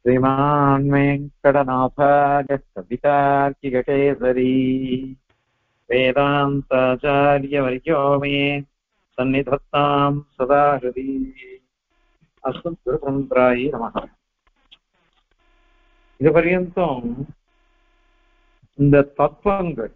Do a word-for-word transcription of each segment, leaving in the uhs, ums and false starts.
श्रीमान् वेङ्कटनाथार्य कवितार्किककेसरी वेदान्ताचार्यवर्यो मे सन्निधत्तां सदा हृदि अस्मद्गुरुपरम्परायै नमः. இது பர்யந்தம் இந்த தத்துவங்கள்,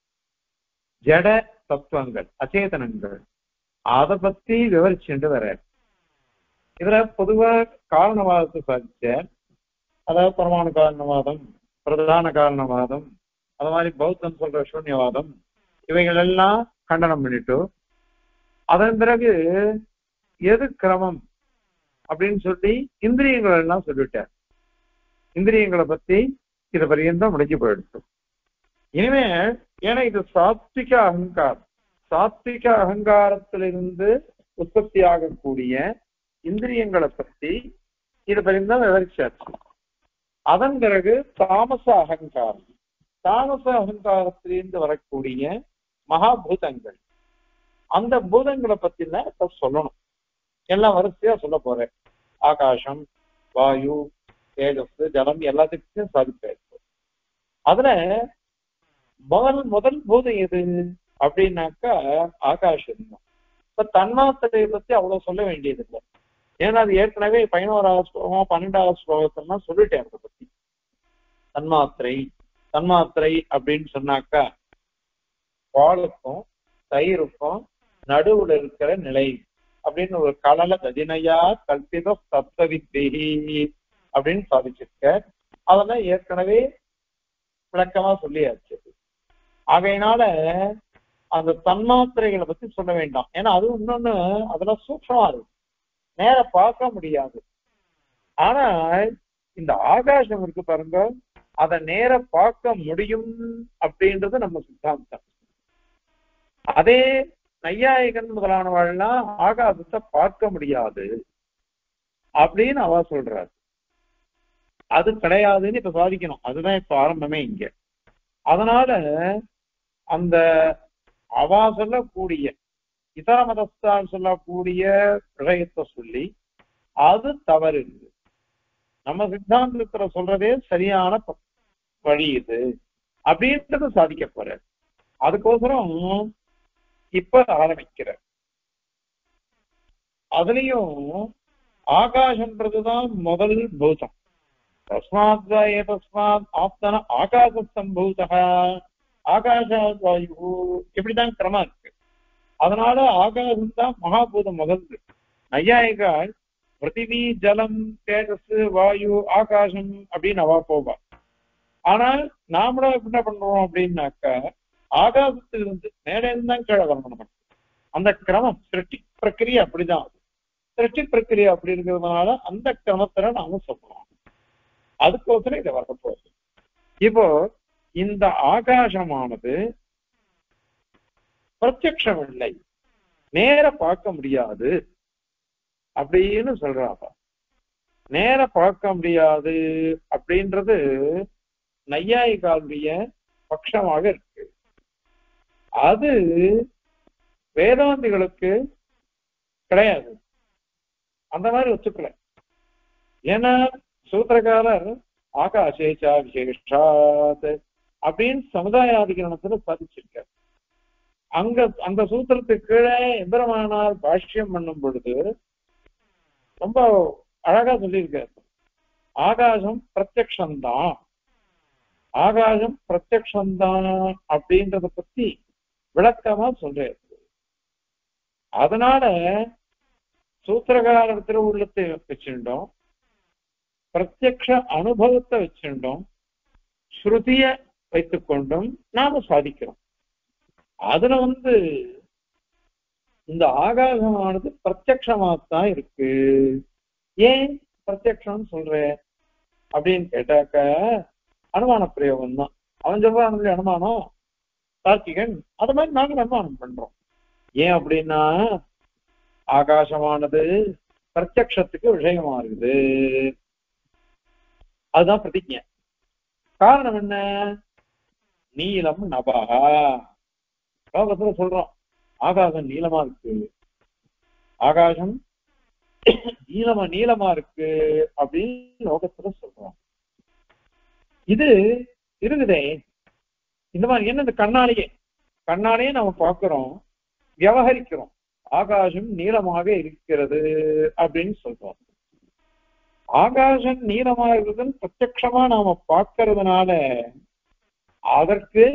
ஜட தத்துவங்கள், அச்சேதனங்கள், அதை பத்தி விவரிச்சுட்டு வர இதுல பொதுவா காரணவாதத்தை சாதிச்ச, அதாவது பரமாணு காரணவாதம், பிரதான காரணவாதம், அது மாதிரி பௌத்தம் சொல்ற சூன்யவாதம், இவைகள் எல்லாம் கண்டனம் பண்ணிட்டு அதன் பிறகு எது கிரமம் அப்படின்னு சொல்லி இந்திரியங்கள் எல்லாம் சொல்லிட்டார். இந்திரியங்களை பத்தி இதை பரியந்தம் முடிஞ்சு போயிடுச்சு. இனிமே ஏன்னா இது சாத்விக அகங்காரம், சாத்விக அகங்காரத்திலிருந்து உற்பத்தி ஆகக்கூடிய இந்திரியங்களை பத்தி இது பரியந்தம் விவரிச்சாச்சு. அதன் பிறகு தாமச அகங்காரம், தாமச அகங்காரத்திலிருந்து வரக்கூடிய மகாபூதங்கள், அந்த பூதங்களை பத்தின இப்ப சொல்லணும். எல்லாம் வரிசையா சொல்ல போறேன். ஆகாசம், வாயு, தேஜஸ், ஜலம் எல்லாத்துக்கும் சாதிப்பாரு. அதுல முதல் முதல் பூதம் எது அப்படின்னாக்கா ஆகாசம். இப்ப தன்மாத்திரையை பத்தி அவ்வளவு சொல்ல வேண்டியது இல்லை. ஏன்னா அது ஏற்கனவே பதினோராவது ஸ்லோகம் பன்னெண்டாவது ஸ்லோகத்தெல்லாம் சொல்லிட்டேன் அதை பத்தி. தன்மாத்திரை தன்மாத்திரை அப்படின்னு சொன்னாக்கா பாலுக்கும் தயிருக்கும் நடுவுல இருக்கிற நிலை அப்படின்னு ஒரு கலல கதினையா கல்பித தத்துவவித்தேகி அப்படின்னு சாதிச்சிருக்க. அதெல்லாம் ஏற்கனவே விளக்கமா சொல்லியாச்சு. ஆகையினால அந்த தன்மாத்திரைகளை பத்தி சொல்ல வேண்டாம். ஏன்னா அது இன்னொன்னு அதெல்லாம் சூக்ஷமா இருக்கு, நேர பார்க்க முடியாது. ஆனா இந்த ஆகாசம் இருக்கு பாருங்க, அதை நேர பார்க்க முடியும் அப்படின்றது நம்ம சித்தாந்தம். அதே நையாயிகன் முதலானவள்லாம் ஆகாசத்தை பார்க்க முடியாது அப்படின்னு அவ சொல்றாரு. அது கிடையாதுன்னு இப்ப சாதிக்கணும். அதுதான் இப்ப ஆரம்பமே இங்க. அதனால அந்த அவா சொல்லக்கூடிய இதர மதத்தால் சொல்லக்கூடிய விஷயத்தை சொல்லி அது தவறு இருக்கு. நம்ம சித்தாந்தத்துல சொல்றதே சரியான வழி இது அப்படின்றது சாதிக்க போற. அதுக்கோசரம் இப்ப ஆரம்பிக்கிற. அதுலயும் ஆகாசன்றதுதான் முதல் பூதம். தஸ்மாத் தஸ்மாத் ஆப்தன ஆகாச சம்பூதா ஆகாச வாயு, இப்படிதான் கிரமம் இருக்கு. அதனால ஆகாசம் தான் மகாபூதம் முதல். நையாயிகால் பிருத்திவி, ஜலம், தேஜஸ், வாயு, ஆகாசம் அப்படின்னு அவா போவா. ஆனால் நாமள என்ன பண்றோம் அப்படின்னாக்கா ஆகாசத்திலிருந்து மேலே இருந்தான் கீழே வரணும். அந்த கிரமம் சிருஷ்டி பிரக்கிரியை அப்படிதான். சிருஷ்டி பிரக்கிரியை அப்படி இருக்கிறதுனால அந்த கிரமத்துல நாம சொல்றோம். அதுக்கோசரம் இதை வர போகுது. இப்போ இந்த ஆகாசமானது பிரத்யக்ஷம் இல்லை, நேர பார்க்க முடியாது அப்படின்னு சொல்றாங்க. நேர பார்க்க முடியாது அப்படின்றது நையாயிகாலுடைய பட்சமாக இருக்கு. அது வேதாந்திகளுக்கு கிடையாது, அந்த மாதிரி ஒத்துக்கல. ஏன்னா சூத்திரகாரர் ஆகாசேச்சா விசேஷாத் அப்படின்னு சமுதாயாதிகரணத்துல சாதிச்சிருக்கார். அங்க அந்த சூத்திரத்துக்கு கீழே எம்பெருமானார் பாஷ்யம் பண்ணும் பொழுது ரொம்ப அழகா சொல்லியிருக்காரு. ஆகாசம் பிரத்யக்ஷந்தான், ஆகாசம் பிரத்யக்ஷந்தான் அப்படின்றத பத்தி விளக்கமா சொல்றாரு. அதனால சூத்திரகாரர் திருவுள்ளத்தை வச்சுட்டோம், பிரத்யக்ஷ அனுபவத்தை வச்சுட்டோம், ஸ்ருதிய வைத்துக் கொண்டும் நாம சாதிக்கிறோம். அதுல வந்து இந்த ஆகாசமானது பிரத்யக்ஷமாத்தான் இருக்கு. ஏன் பிரத்யக்ஷம் சொல்ற அப்படின்னு கேட்டாக்க அனுமான பிரயோகம் தான். அவன் சொல்றான் அனுமானம் தார்க்கிகன், அது மாதிரி நாங்க அனுமானம் பண்றோம். ஏன் அப்படின்னா ஆகாசமானது பிரத்யக்ஷத்துக்கு விஷயமா இருக்குது. அதுதான் பிரதிஜை. காரணம் என்ன? நீலம் நபாகா. லோகத்துல சொல்றோம் ஆகாசம் நீளமா இருக்கு, ஆகாசம் நீளமா நீளமா இருக்கு அப்படின்னு லோகத்துல சொல்றோம். இது இருக்குதே இந்த மாதிரி என்ன, இந்த கண்ணாலேயே கண்ணாலேயே நம்ம பார்க்கிறோம், விவகரிக்கிறோம். ஆகாசம் நீளமாக இருக்கிறது அப்படின்னு சொல்றோம். ஆகாசம் நீளமா இருக்குதுன்னு பிரத்யட்சமா நாம பார்க்கறதுனால அதற்கு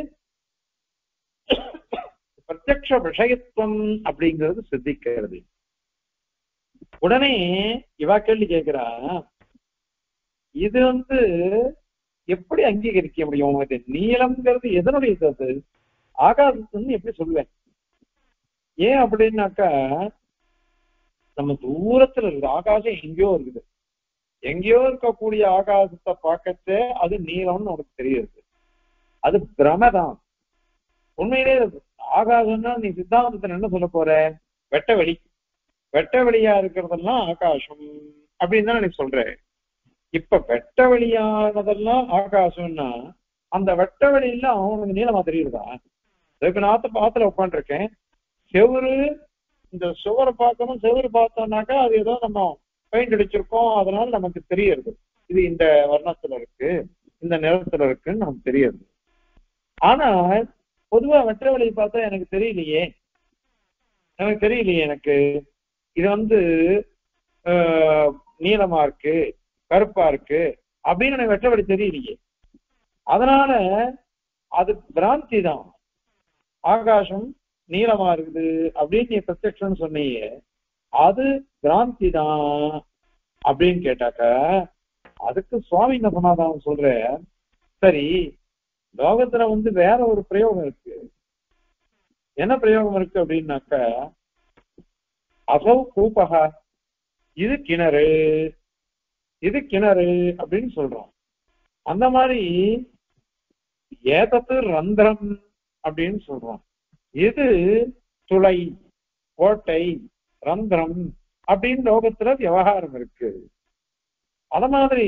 பிரத்யக்ஷ விஷயத்துவம் அப்படிங்கிறது சித்திக்கிறது. உடனே இவா கேள்வி கேட்கிறா, இது வந்து எப்படி அங்கீகரிக்க முடியும்? இது நீளம்ங்கிறது எதனுடைய அது ஆகாசத்துன்னு எப்படி சொல்லுவேன்? ஏன் அப்படின்னாக்கா, நம்ம தூரத்துல இருக்குது ஆகாசம், எங்கேயோ இருக்குது. எங்கேயோ இருக்கக்கூடிய ஆகாசத்தை பார்க்கச்சே அது நீளம்னு உனக்கு தெரியுது. அது பிரமதான். உண்மையிலே ஆகாசம்னா நீ சித்தாந்தத்துல என்ன சொல்ல போற? வெட்ட வெளி, வெட்ட வெளியா இருக்கிறதெல்லாம் ஆகாசம் அப்படின்னு தான் நீ சொல்ற. இப்ப வெட்ட வெளியானதெல்லாம் ஆகாசம்னா அந்த வெட்ட வெளியில அவனுக்கு நீளமா தெரியுதா? அதுக்கு நாத்த பாத்துல உட்காந்துருக்கேன், செவரு, இந்த சுவரை பார்க்கணும், செவரு பார்த்தோம்னாக்கா அது ஏதோ நம்ம பெயிண்ட் அடிச்சிருக்கோம், அதனால நமக்கு தெரியுது இது இந்த வர்ணத்துல இருக்கு, இந்த நிறத்துல இருக்குன்னு நமக்கு தெரியுது. ஆனா பொதுவா வெட்ட வெளியை பார்த்தா எனக்கு தெரியலையே, எனக்கு தெரியலையே எனக்கு இது வந்து ஆஹ் நீளமா இருக்கு, கருப்பா இருக்கு அப்படின்னு எனக்கு வெட்ட வெளி தெரியலையே. அதனால அது பிராந்தி தான். ஆகாசம் நீளமா இருக்குது அப்படின்னு நீ பிரத்யக்ஷம் சொன்னீங்க, அது பிராந்தி தான் அப்படின்னு கேட்டாக்க அதுக்கு சுவாமி என்ன பண்ணாதான் சொல்ற, சரி லோகத்துல வந்து வேற ஒரு பிரயோகம் இருக்கு. என்ன பிரயோகம் இருக்கு அப்படின்னாக்க, அசௌ கூப்பகா, இது கிணறு, இது கிணறு அப்படின்னு சொல்றோம். அந்த மாதிரி ஏதத்து ரந்திரம் அப்படின்னு சொல்றோம். இது துளை, கோட்டை, ரந்திரம் அப்படின்னு லோகத்துல விவகாரம் இருக்கு. அத மாதிரி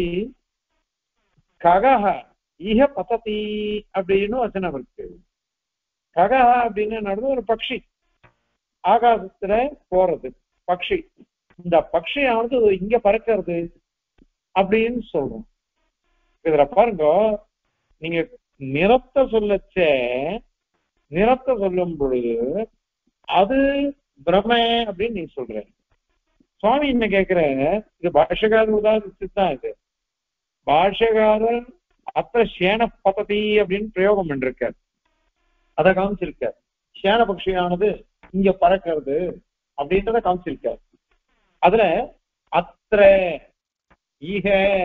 ககஹ இஹ பததி அப்படின்னு வசனம் இருக்கு. ககஹ அப்படின்னு நடந்து ஒரு பக்ஷி ஆகாசத்துல போறது பக்ஷி, இந்த பக்ஷியானது இங்க பறக்கிறது அப்படின்னு சொல்றோம். இதுல பாருங்க, நீங்க நிறத்தை சொல்லச்ச நிறத்தை சொல்லும் பொழுது அது பிரம அப்படின்னு நீ சொல்ற. சுவாமி என்ன கேட்கிற, இது பாஷ்யக்காரர் உதாரணத்துக்கு தான். இது பாஷ்யக்காரர் அத்த சேன பததி அப்படின்னு பிரயோகம் பண்ணிருக்கார், அதை காமிச்சிருக்கார். சேன பக்ஷியானது இங்க பறக்கிறது அப்படின்றத காமிச்சிருக்கார். அதுல அத்திர ஈக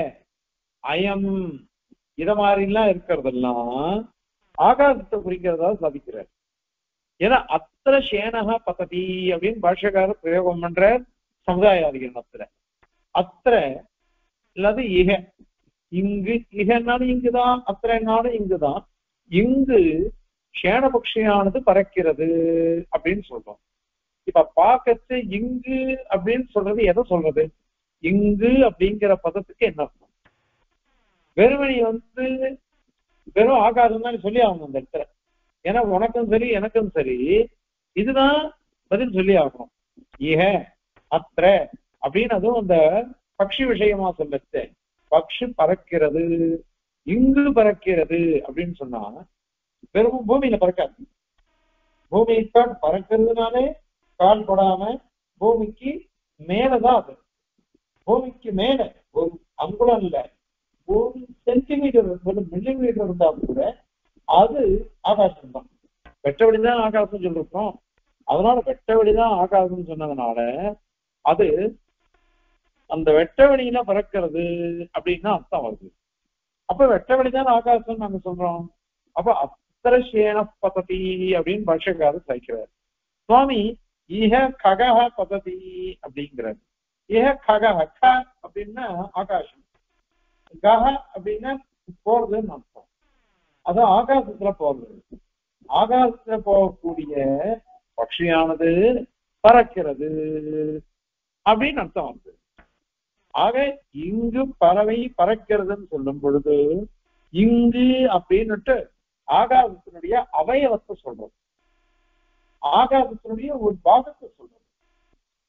அயம் இத மாதிரிலாம் இருக்கிறதெல்லாம் ஆகாசத்தை குறிக்கிறதா சாதிக்கிறார். ஏன்னா அத்திர சேனகா பததி அப்படின்னு பாஷ்யக்காரர் பிரயோகம் பண்ற சமுதாயாதிகரணத்துல. அத்திர இல்லாது இக, இங்கு, இகனாலும் இங்குதான், அத்திரனாலும் இங்குதான். இங்கு சேனபக்ஷியானது பறக்கிறது அப்படின்னு சொல்றோம். இப்ப பார்க்கச்சு இங்கு அப்படின்னு சொல்றது எதை சொல்றது? இங்கு அப்படிங்கிற பதத்துக்கு என்ன அர்த்தம்? வெறுமணி வந்து வெறும் ஆகாசம் தான் சொல்லி ஆகணும் அந்த இடத்துல. ஏன்னா உனக்கும் சரி எனக்கும் சரி இதுதான் பதில் சொல்லி ஆகணும். ஈக அத்திர அப்படின்னு அதுவும் அந்த பக்ஷி விஷயமா சொல்லச்சு, பக்ஷி பறக்கிறது, இங்கு பறக்கிறது அப்படின்னு சொன்னா வெறும் பூமியில பறக்காது. பூமிக்கான் பறக்கிறதுனாலே கால் படாம பூமிக்கு மேலதான் அது. பூமிக்கு மேல ஒரு அங்குலம் இல்ல, ஒரு சென்டிமீட்டர் ஒரு மில்லிமீட்டர் இருந்தா கூட அது ஆகாசம் தான். வெட்டவெளிதான் ஆகாசம் சொல்லிருக்கோம். அதனால வெட்டவெளிதான் ஆகாசம் சொன்னதுனால அது அந்த வெட்டவெளியில பறக்கிறது அப்படின்னு அர்த்தம் வருது. அப்ப வெட்டவெளிதான் ஆகாசம் நாங்க சொல்றோம். அப்ப அத்தரசேன பததி அப்படின்னு பாஷ்யக்காரர் சாய்க்கிறார். சுவாமி ஈஹ ககஹ பததி அப்படிங்கிறார். ஈஹ ககஹ, க அப்படின்னா ஆகாசம், கஹ அப்படின்னா போறதுன்னு அர்த்தம். அது ஆகாசத்துல போறது. ஆகாசத்துல போகக்கூடிய பக்ஷியானது பறக்கிறது அப்படின்னு அர்த்தம் வந்து. ஆக இங்கு பறவை பறக்கிறதுன்னு சொல்லும் பொழுது இங்கு அப்படின்னுட்டு ஆகாசத்தினுடைய அவயவத்தை சொல்றோம், ஆகாசத்தினுடைய ஒரு பாகத்தை சொல்றோம்.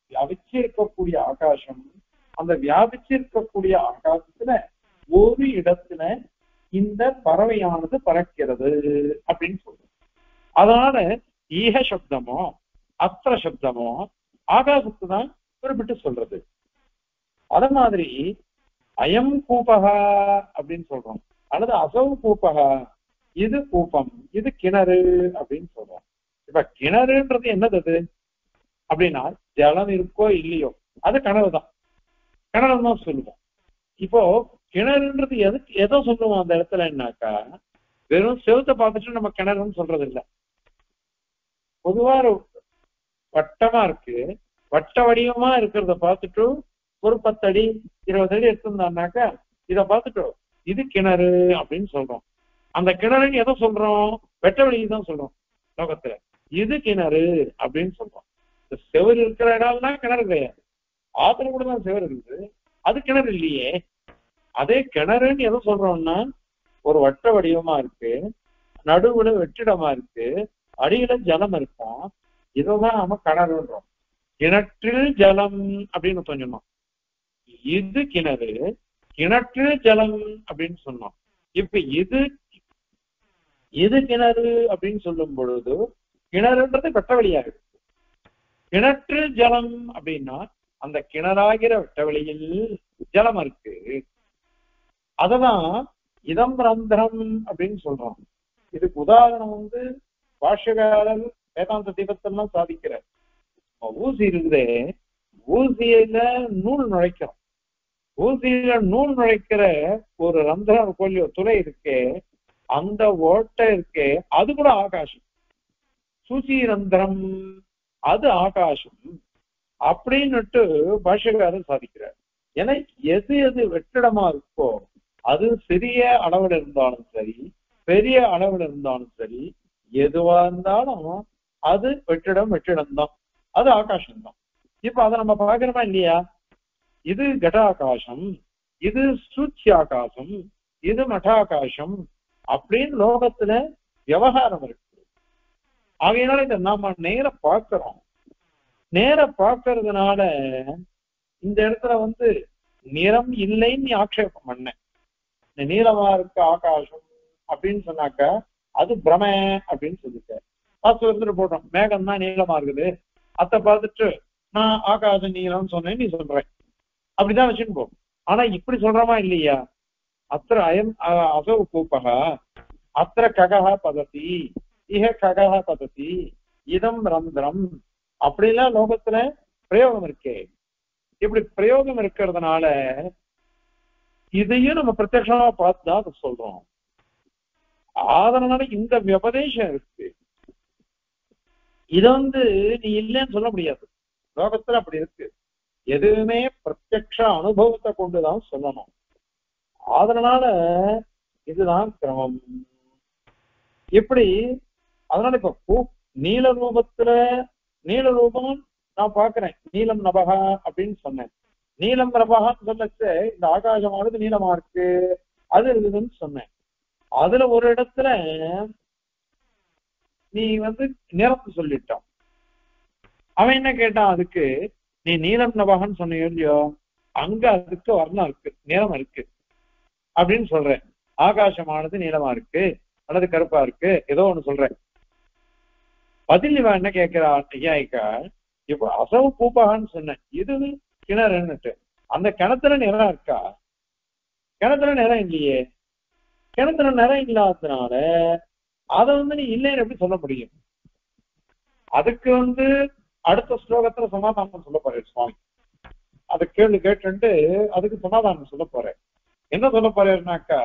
வியாபிச்சிருக்கக்கூடிய ஆகாசம், அந்த வியாபிச்சிருக்கக்கூடிய ஆகாசத்துல ஒரு இடத்துல இந்த பறவையானது பறக்கிறது அப்படின்னு சொல்றோம். அதனால ஈக சப்தமோ அத்திர சப்தமோ ஆகாசத்தை தான் குறிப்பிட்டு சொல்றது. அத மாதிரி அயம் கூப்பகா அப்படின்னு சொல்றோம், அல்லது அசௌ கூப்பகா, இது கூப்பம், இது கிணறு அப்படின்னு சொல்றோம். இப்ப கிணறுன்றது என்னது அது அப்படின்னா, ஜலம் இருக்கோ இல்லையோ அது கிணறு தான், கிணறு தான் சொல்லுவோம். இப்போ கிணறுன்றது எதுக்கு எதோ சொல்லுவோம் அந்த இடத்துல என்னாக்கா, வெறும் செவத்தை பார்த்துட்டு நம்ம கிணறுன்னு சொல்றது இல்லை. பொதுவா வட்டமா இருக்கு, வட்ட வடிவமா இருக்கிறத பார்த்துட்டு ஒரு பத்து அடி இருபது அடி எடுத்திருந்தான்னாக்கா இதை பார்த்துட்டு இது கிணறு அப்படின்னு சொல்றோம். அந்த கிணறுன்னு எதை சொல்றோம், வெட்ட வழியை தான் சொல்றோம் லோகத்துல. இது கிணறு அப்படின்னு சொல்றோம். இந்த செவரு இருக்கிற இடம்னா கிணறு கிடையாது, ஆத்துல கூட தான் செவரு இருக்குது, அது கிணறு இல்லையே. அதே கிணறுன்னு எதை சொல்றோம்னா, ஒரு வட்ட வடிவமா இருக்கு, நடுவுல வெற்றிடமா இருக்கு, அடியில ஜலம் இருக்கும், இதைதான் நம்ம கிணறுன்றோம். கிணற்றில் ஜலம் அப்படின்னு சொன்னோம். இது கிணறு, கிணற்றில் ஜலம் அப்படின்னு சொன்னோம். இப்ப இது இது கிணறு அப்படின்னு சொல்லும் பொழுது கிணறுன்றது வெட்ட வழியா இருக்கு. கிணற்றில் ஜலம் அப்படின்னா அந்த கிணறாகிற வெட்ட வழியில் ஜலம் இருக்கு. அததான் இதம் ரந்திரம் அப்படின்னு சொல்றோம். இதுக்கு உதாரணம் வந்து பாஷ்யகாரர் வேதாந்த தீபத்தெல்லாம் சாதிக்கிறார். ஊசி இருக்குதே, ஊசியில நூல் நுழைக்கிறோம், ஊசியில நூல் நுழைக்கிற ஒரு ரந்திரம் கொல்லியோ துளை இருக்கே, அந்த ஓட்டை இருக்கே, அது கூட ஆகாசம். சூசி ரந்திரம் அது ஆகாசம் அப்படின்னுட்டு பாஷ்யகாரர் சாதிக்கிறார். ஏன்னா எது எது வெற்றிடமா இருக்கோ அது சிறிய அளவுல இருந்தாலும் சரி, பெரிய அளவுல இருந்தாலும் சரி, எதுவா இருந்தாலும் அது வெற்றிடம் வெற்றிடம் தான், அது ஆகாசம் தான். இப்ப அதை நம்ம பாக்குறோமா இல்லையா? இது கடாகாசம், இது சூச்சி ஆகாசம், இது மட்டாகாசம் அப்படின்னு லோகத்துல விவகாரம் இருக்கு. ஆகையினால இதை நாம நேர பார்க்கிறோம். நேர பார்க்கறதுனால இந்த இடத்துல வந்து நிறம் இல்லைன்னு நீ ஆக்ஷேபம் பண்ண. இந்த நீளமா இருக்க ஆகாசம் அப்படின்னு சொன்னாக்க அது பிரம அப்படின்னு சொல்லிட்ட. பார்த்து எடுத்துட்டு போட்டோம், மேகம் தான் நீளமா இருக்குது, அத்தை பார்த்துட்டு நான் ஆகாச நீளம்னு சொன்னேன் நீ சொல்றேன், அப்படிதான் வச்சுன்னு போ. ஆனா இப்படி சொல்றமா இல்லையா? அத்திர அயம் அசௌ கூப்பகா அத்திர ககா பதத்தி இஹ ககா பதத்தி இதம் ரந்திரம் அப்படிலாம் லோகத்துல பிரயோகம் இருக்கே. இப்படி பிரயோகம் இருக்கிறதுனால இதையும் நம்ம பிரத்யட்சமா பார்த்துதான் அதை சொல்றோம். அதனால இந்த விபதேசம் இருக்கு. இதை வந்து நீ இல்லைன்னு சொல்ல முடியாது, லோகத்துல அப்படி இருக்கு. எதுவுமே பிரத்யக்ஷ அனுபவத்தை கொண்டுதான் சொல்லணும். அதனால இதுதான் கிரமம். எப்படி அதனால இப்ப நீல ரூபத்துல நீல ரூபம் நான் பாக்குறேன், நீலம் நபகா அப்படின்னு சொன்னேன். நீலம் நபகான்னு சொல்லச்சு இந்த ஆகாசமானது நீளமா இருக்கு அது இருக்குதுன்னு சொன்னேன். அதுல ஒரு இடத்துல நீ வந்து நிறத்தை சொல்லிட்டான். அவன் என்ன கேட்டான், அதுக்கு நீ நீலம் நபகன்னு சொன்ன இல்லையோ, அங்க அதுக்கு வர்ணம் இருக்கு, நிறம் இருக்கு அப்படின்னு சொல்றேன். ஆகாசமானது நீளமா இருக்கு அல்லது கருப்பா இருக்கு ஏதோ ஒண்ணு சொல்றேன். பதில் இவன் என்ன கேட்கிறா ஐயாயிக்கா, இப்போ அசவு பூப்பாகான்னு சொன்னேன், இது கிணறுன்னுட்டு அந்த கிணத்துல நிறம் இருக்கா? கிணத்துல நிறம் இல்லையே. கிணத்துல நிறம் இல்லாததுனால அதை வந்து நீ இல்லைன்னு எப்படி சொல்ல முடியும்? அதுக்கு வந்து அடுத்த ஸ்லோகத்துல சமாதானம் சொல்ல போறேன் சுவாமி. அது கேள்வி கேட்டு அதுக்கு சமாதானம் சொல்ல போறேன். என்ன சொல்ல போறேன்னாக்கா,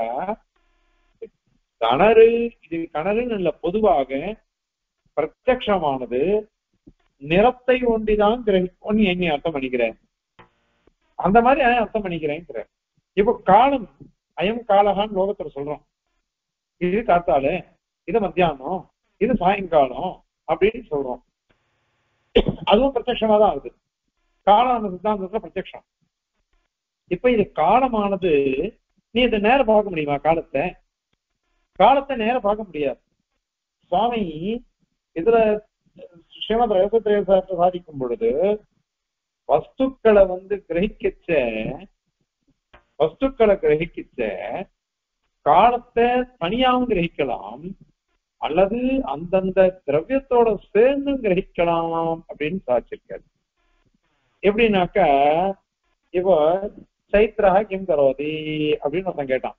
கிணறு இது கிணறுன்னு இல்லை, பொதுவாக பிரத்யக்ஷமானது நிறத்தை ஒண்டிதான் கிரகிக்கும் நீ அர்த்தம் பண்ணிக்கிறேன். அந்த மாதிரி அர்த்தம் பண்ணிக்கிறேன். இப்போ காலம் அயம் காலகான்னு லோகத்துல சொல்றோம். இது காத்தால, இது மத்தியானம், இது சாயங்காலம் அப்படின்னு சொல்றோம். அதுவும் பிரத்யக்ஷமா தான் ஆகுது. காலம் சித்தாந்தத்துல பிரத்யக்ஷம். இப்ப இது காலமானது நீ இதை நேரம் பார்க்க முடியுமா? காலத்தை காலத்தை நேரம் பார்க்க முடியாது. சுவாமி இதுல ஸ்ரீமத் ரகசிய சாதிக்கும் பொழுது வஸ்துக்களை வந்து கிரகிக்கச்ச வஸ்துக்களை கிரகிக்கச்ச காலத்தை தனியாவும் கிரகிக்கலாம், அல்லது அந்தந்த திரவியத்தோட சேர்ந்து கிரகிக்கலாம் அப்படின்னு சாதிச்சிருக்காரு. எப்படின்னாக்கா இப்போ சைத்ரஹா கிம் கரோதி அப்படின்னு ஒருத்தன் கேட்டான்.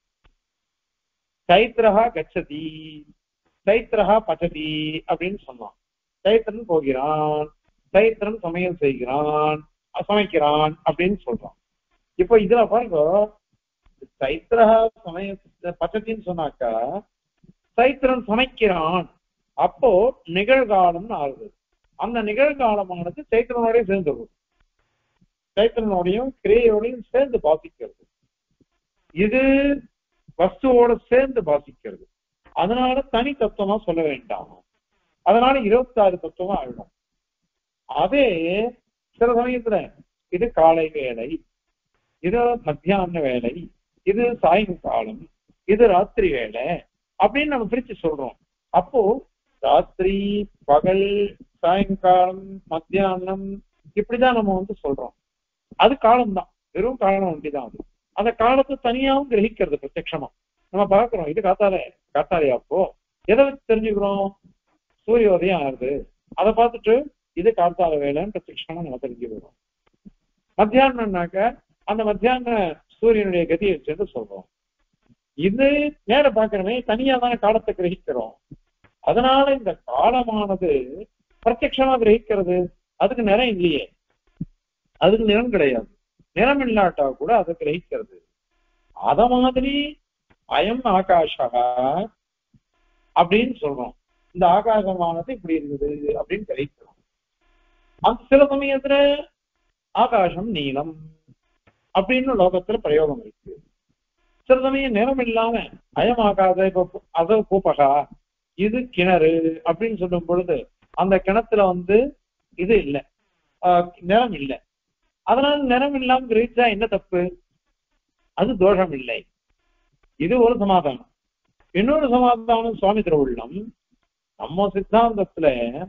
சைத்ரஹா கச்சதி, சைத்ரஹா பச்சதி அப்படின்னு சொன்னான். சைத்திரன் போகிறான், சைத்திரன் சமையல் செய்கிறான், சமைக்கிறான் அப்படின்னு சொல்றான். இப்போ இதுல பாருங்க, சைத்ரஹா சமய பச்சத்தின்னு சொன்னாக்கா சைத்திரன் சமைக்கிறான், அப்போ நிகழ்காலம்னு ஆகுது. அந்த நிகழ்காலமானது சைத்திரனோடய சேர்ந்துடும், சைத்திரனோடையும் கிரியையோடையும் சேர்ந்து பாசிக்கிறது. இது வஸ்துவோட சேர்ந்து பாசிக்கிறது. அதனால தனி தத்துவமா சொல்ல வேண்டாம், அதனால இருபத்தி ஆறு தத்துவமா ஆயிடும். அதே சில சமயத்துல இது காலை வேலை, இது மத்தியான வேலை, இது சாயங்காலம், இது ராத்திரி வேலை அப்படின்னு நம்ம பிரிச்சு சொல்றோம். அப்போ ராத்திரி, பகல், சாயங்காலம், மத்தியானம் இப்படிதான் நம்ம வந்து சொல்றோம். அது காலம்தான், வெறும் காலம் ஒன்றிதான். அது அந்த காலத்தை தனியாவும் கிரகிக்கிறது பிரத்யட்சமா நம்ம பார்க்கிறோம். இது காத்தால காத்தாலையா, அப்போ எதை வச்சு தெரிஞ்சுக்கிறோம்? சூரியோதயம் ஆகுது, அதை பார்த்துட்டு இது காத்தால வேலைன்னு பிரத்யட்சமா நம்ம தெரிஞ்சுக்கிறோம். மத்தியானம்னாக்க அந்த மத்தியான சூரியனுடைய கதியை வச்சு சொல்றோம். இது நேர பார்க்கிறமே தனியா தானே காலத்தை கிரகிக்கிறோம். அதனால இந்த காலமானது பிரத்யட்சமா கிரகிக்கிறது. அதுக்கு நிறம் இல்லையே, அதுக்கு நிறம் கிடையாது. நிறம் இல்லாட்டா கூட அதை கிரகிக்கிறது. அத மாதிரி அயம் ஆகாஷா அப்படின்னு சொல்றோம். இந்த ஆகாசமானது இப்படி இருக்குது அப்படின்னு கிரகிக்கிறோம். அந்த சில சமயத்துல ஆகாசம் நீளம் அப்படின்னு லோகத்துல பிரயோகம் இருக்கு. சில சமயம் நிறம் இல்லாம அயம் ஆகாத, இப்ப அத கூப்பகா, இது கிணறு அப்படின்னு சொல்லும் பொழுது அந்த கிணத்துல வந்து இது இல்லை, நிறம் இல்லை. அதனால நிறம் இல்லாம கிரகிச்சா என்ன தப்பு? அது தோஷம் இல்லை. இது ஒரு சமாதானம். இன்னொரு சமாதானம் சுவாமி திருவுள்ளம், நம்ம சித்தாந்தத்துல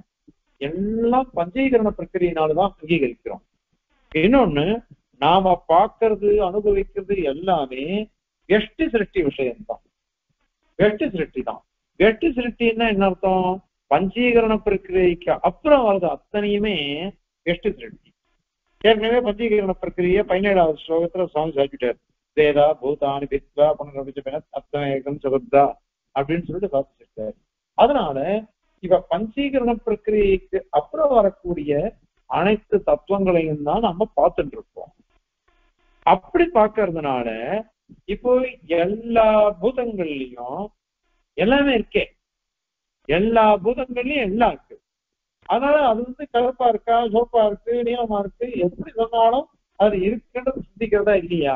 எல்லாம் பஞ்சீகரண பிரக்கிரியினாலதான் அங்கீகரிக்கிறோம். இன்னொன்னு, நாம பார்க்கறது அனுபவிக்கிறது எல்லாமே வெஷ்டி சிருஷ்டி விஷயம்தான். வெஷ்டி சிருஷ்டி தான். வெஷ்டி சிருஷ்டின்னா என்ன அர்த்தம்? பஞ்சீகரண பிரக்கிரிக்கு அப்புறம் வருது அத்தனையுமே வெஷ்டி சிருஷ்டி. ஏற்கனவே பஞ்சீகரண பிரக்கிரிய பதினேழாவது ஸ்லோகத்துல சுவாமி சாதிச்சுட்டார். தேதா பூதானி பித்வா புனரபிச்ச அத்தமேகம் சகுர்தா அப்படின்னு சொல்லிட்டு சாதிச்சிருக்காரு. அதனால இவ பஞ்சீகரண பிரக்கிரிக்கு அப்புறம் வரக்கூடிய அனைத்து தத்துவங்களையும் தான் நம்ம பார்த்துட்டு இருக்கோம். அப்படி பார்க்கறதுனால இப்போ எல்லா பூதங்கள்லயும் எல்லாமே இருக்கே, எல்லா பூதங்கள்லயும் எல்லாம் இருக்கு. அதனால அது வந்து கருப்பா இருக்கா, சோப்பா இருக்கு, நீளமா இருக்கு, எப்படி சொன்னாலும் அது இருக்குன்றது சிந்திக்கிறதா இல்லையா?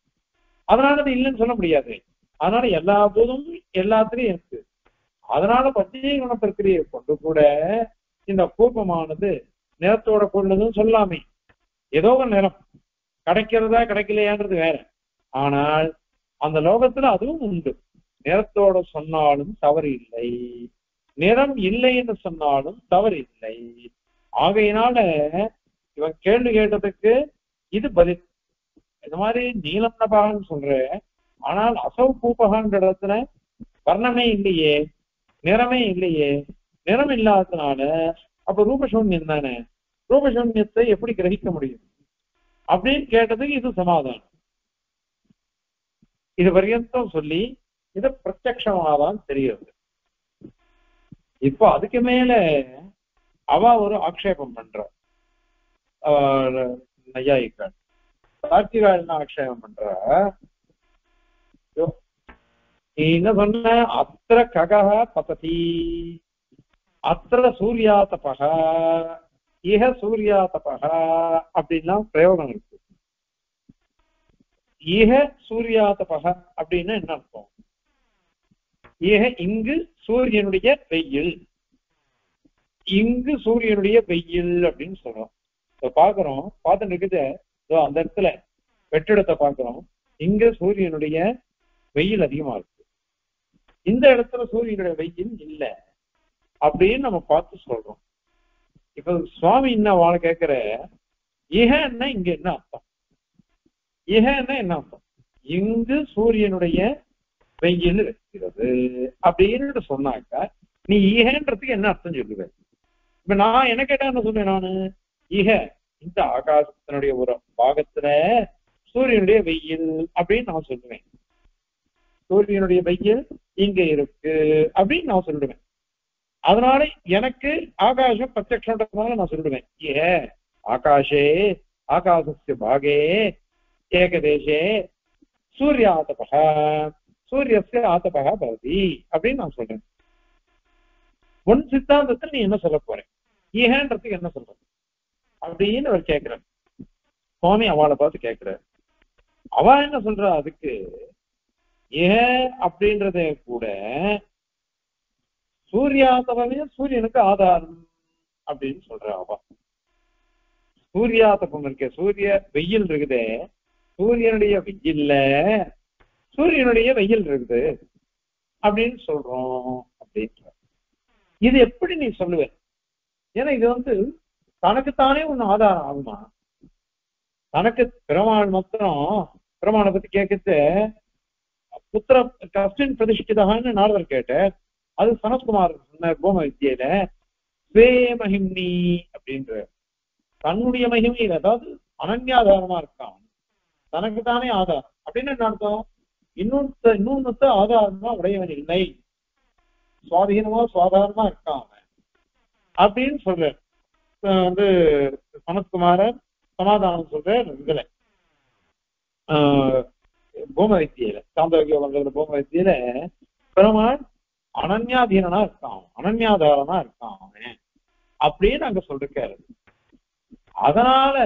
அதனால அது இல்லைன்னு சொல்ல முடியாது. அதனால எல்லா பூதமும் எல்லாத்துலயும் இருக்கு. அதனால பஞ்சீகரண பிரக்கிரியை கொண்டு கூட இந்த கூப்பமானது நிறத்தோட கொண்டதுன்னு சொல்லாமே. ஏதோ ஒரு நிறம் கிடைக்கிறதா கிடைக்கலையான்றது வேற. ஆனால் அந்த லோகத்துல அதுவும் உண்டு. நிறத்தோட சொன்னாலும் தவறு இல்லை, நிறம் இல்லைன்னு சொன்னாலும் தவறு இல்லை. ஆகையினால இவன் கேள்வி கேட்டதுக்கு இது பதில். இந்த மாதிரி நீலம் நபாகன்னு சொல்ற, ஆனால் அசௌ பூபகான்ற இடத்துல வர்ணமே இல்லையே, நிறமே இல்லையே. நிறம் இல்லாததுனால அப்ப ரூபசூன்யம் தானே, ரூபசூன்யத்தை எப்படி கிரகிக்க முடியும் அப்படின்னு கேட்டதுக்கு இது சமாதானம். இது பர்யந்தம் சொல்லி இதை பிரத்யக்ஷமாதான் தெரிகிறது. இப்போ அதுக்கு மேல அவ ஒரு ஆக்ஷேபம் பண்ற நையாயிக்காள் சாட்சிகள் என்ன ஆக்ஷேபம் பண்ற, நீ என்ன சொன்ன? அத்திர ககஹ பததி, அத்திர சூர்யா தபஹ, இஹ சூர்யா தபஹ அப்படின்லாம் பிரயோகம் இருக்கு. ஈக சூர்யா தபஹ அப்படின்னா என்ன அர்த்தம்? ஈக இங்கு சூரியனுடைய வெயில், இங்கு சூரியனுடைய வெயில் அப்படின்னு சொல்றோம். இப்ப பாக்குறோம், பார்த்துட்டு இருக்குது அந்த இடத்துல வெற்றிடத்தை பாக்குறோம், இங்க சூரியனுடைய வெயில் அதிகமா இருக்கு, இந்த இடத்துல சூரியனுடைய வெயில் இல்லை அப்படின்னு நம்ம பார்த்து சொல்றோம். இப்ப சுவாமி என்ன வாழ கேட்கிற, இகன்னா இங்க என்ன அர்த்தம்? இகன்னா என்ன அர்த்தம்? இங்கு சூரியனுடைய வெயில் இருக்கிறது அப்படின்னு சொன்னாக்கா நீ ஈகன்றதுக்கு என்ன அர்த்தம் சொல்லுவேன்? இப்ப நான் என்ன கேட்டா என்ன சொல்லுவேன்? நானு ஈக இந்த ஆகாசத்தினுடைய ஒரு பாகத்துல சூரியனுடைய வெயில் அப்படின்னு நான் சொல்லுவேன். சூரியனுடைய வெயில் இங்க இருக்கு அப்படின்னு நான் சொல்லுவேன். அதனால எனக்கு ஆகாசம் பிரத்யக்ஷன்றதுனால நான் சொல்லுவேன் ஏ ஆகாஷே ஆகாசஸ்ய பாகே ஏகதேசே சூரிய ஆதபக சூரியஸ்ய ஆதபக பவதி அப்படின்னு நான் சொல்றேன். உன் சித்தாந்தத்தில் நீ என்ன சொல்ல போற? ஈகன்றதுக்கு என்ன சொல்ற அப்படின்னு அவர் கேட்கிறார். சுவாமி அவளை பார்த்து கேட்கிறார். அவ என்ன சொல்றா அதுக்கு? ஏன் அப்படின்றத கூட சூரியாதபமே சூரியனுக்கு ஆதாரம் அப்படின்னு சொல்ற அவ. சூரியாதபம் இருக்க சூரிய வெயில் இருக்குதே, சூரியனுடைய வெயில்ல சூரியனுடைய வெயில் இருக்குது அப்படின்னு சொல்றோம் அப்படின்ற. இது எப்படி நீ சொல்லுவ? ஏன்னா இது வந்து தனக்குத்தானே ஒண்ணு ஆதாரம் ஆகுமா? தனக்கு பிரமாணம் மாத்திரம் பிரமாணை பத்தி கேட்கறது புத்திர கஷ்டின் பிரதிஷ்டிதான்னு நாரதர் கேட்ட. அது சனத்குமார் சொன்ன கோம வித்தியில ஸ்வே மகிம்னி அப்படின்ற தன்னுடைய மகிமையில, அதாவது அனன்யாதாரமா இருக்கான், தனக்கு தானே ஆதாரம் அப்படின்னு என்ன அர்த்தம்? இன்னொன்னு இன்னொன்னு ஆதாரமா உடையவன் இல்லை, சுவாதீனமா சுவாதாரமா இருக்கான் அப்படின்னு சொல்ற வந்து சனத்குமாரர் சமாதானம் சொல்ற இதுல ஆஹ் பூம வித்தியில சாந்தோக்கிய வந்ததுல பூம வித்தியில பெருமாள் அனன்யாதீனனா இருக்கான், அனன்யாதாரனா இருக்கான் அவன் அப்படின்னு அங்க சொல்லிருக்காரு. அதனால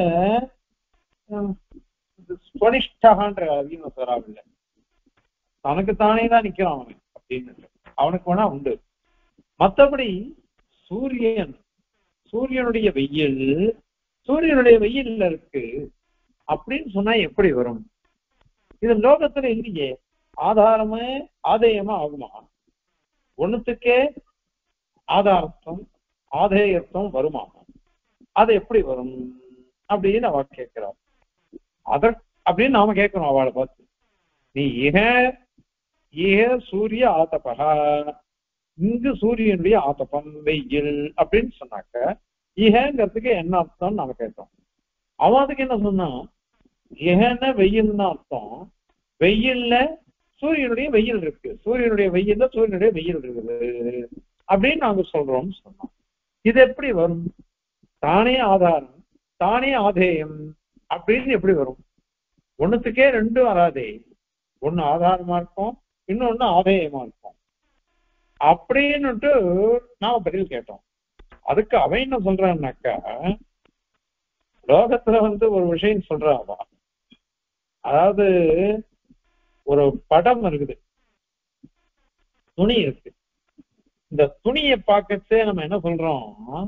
ஸ்வனிஷ்டகான்ற அதிகம் சொல்லாவில்லை, தனக்குத்தானே தான் நிக்கிறான் அவன் அப்படின்னு அவனுக்கு வேணா உண்டு. மற்றபடி சூரியன் சூரியனுடைய வெயில் சூரியனுடைய வெயில்ல இருக்கு அப்படின்னு சொன்னா எப்படி வரும்? இது லோகத்துல இல்லையே. ஆதாரமே ஆதேயமா ஆகுமா? ஒண்ணுத்துக்கே ஆதாரத்துவம் ஆதேயத்துவம் வருமா? அது எப்படி வரும் அப்படின்னு அவ கேட்கிறாள். அத அப்படின்னு நாம கேட்கணும் அவளை பார்த்து. நீ ஏக ஏக சூரிய ஆதபகா, இங்கு சூரியனுடைய ஆதப்பம் வெயில் அப்படின்னு சொன்னாக்க ஈகங்கிறதுக்கு என்ன அர்த்தம் நாம கேட்டோம். அவன் அதுக்கு என்ன சொன்னா, ஏகன்னா வெயில்னு அர்த்தம், வெயில்ல சூரியனுடைய வெயில் இருக்கு, சூரியனுடைய வெயில்ல சூரியனுடைய வெயில் இருக்குது அப்படின்னு நாங்க சொல்றோம்னு சொன்னோம். இது எப்படி வரும்? தானே ஆதாரம் தானே ஆதேயம் அப்படின்னு எப்படி வரும்? ஒண்ணுத்துக்கே ரெண்டும் வராதே. ஒண்ணு ஆதாரமா இருக்கும், இன்னொன்னு ஆதேயமா இருக்கும் அப்படின்னுட்டு நாம பதில் கேட்டோம். அதுக்கு அவன் என்ன சொல்றான்னாக்கா, லோகத்துல வந்து ஒரு விஷயம் சொல்றாவா, அதாவது ஒரு படம் இருக்குது, துணி இருக்கு. இந்த துணியை பார்க்கச்சே நம்ம என்ன சொல்றோம்,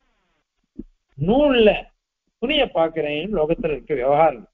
நூல்ல துணியை பார்க்கிறேன்னு லோகத்துல இருக்க விவகாரம் இருக்கு.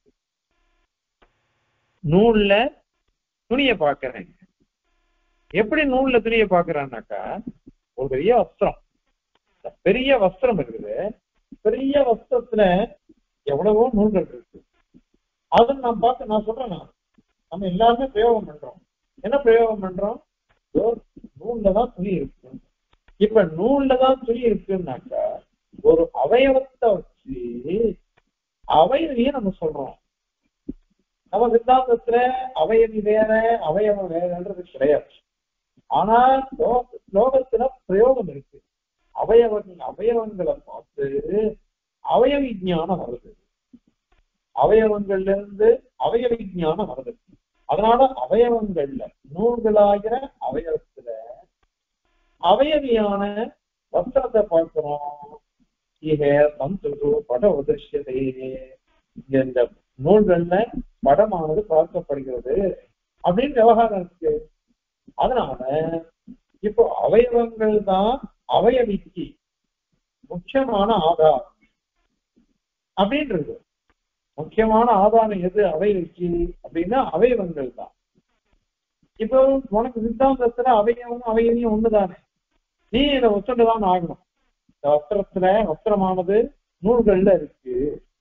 நூல்ல துணியை பார்க்கிறேன். எப்படி நூல்ல துணியை பார்க்கிறான்னாக்கா, ஒரு பெரிய வஸ்திரம், பெரிய வஸ்திரம் இருக்குது, பெரிய வஸ்திரத்துல எவ்வளவோ நூல்கள் இருக்கு. அது நான் பார்த்து நான் சொல்றேன், நான் நம்ம எல்லாருமே பிரயோகம் பண்றோம். என்ன பிரயோகம் பண்றோம்? நூல்ல தான் துணி இருக்கு. இப்ப நூல்ல தான் துணி இருக்குன்னாக்கா ஒரு அவயவத்தை வச்சு அவயவியை நம்ம சொல்றோம். நம்ம சித்தாந்தத்துல அவயவி வேற அவயவம் வேறன்றது கிடையாது. ஆனா லோகத்துல பிரயோகம் இருக்கு. அவயவன் அவயவங்களை பார்த்து அவயவ விஞ்ஞானம் வருது, அவயவங்கள்ல இருந்து அவயவ விஞ்ஞானம் வருது. அதனால அவயவங்கள்ல நூல்களாகிற அவயவத்துல அவயவியான வஸ்திரத்தை பார்க்கிறோம். இக சந்து பட உதிர்ஷதை, இந்த நூல்கள்ல படமானது பார்க்கப்படுகிறது அப்படின்னு விவகாரம் இருக்கு. அதனால இப்போ அவயவங்கள் தான் அவயவிக்கு முக்கியமான ஆதாரம் அப்படின்றது. முக்கியமான ஆதாரம் எது அவயவிக்கு அப்படின்னா அவயவங்கள் தான். இப்போ உனக்கு சித்தாந்தத்துல அவயவம் அவயவியும் ஒண்ணுதானே, நீ இதை ஒத்துண்டுதான் ஆகணும். இந்த வஸ்திரத்துல வஸ்திரமானது நூல்கள்ல இருக்கு,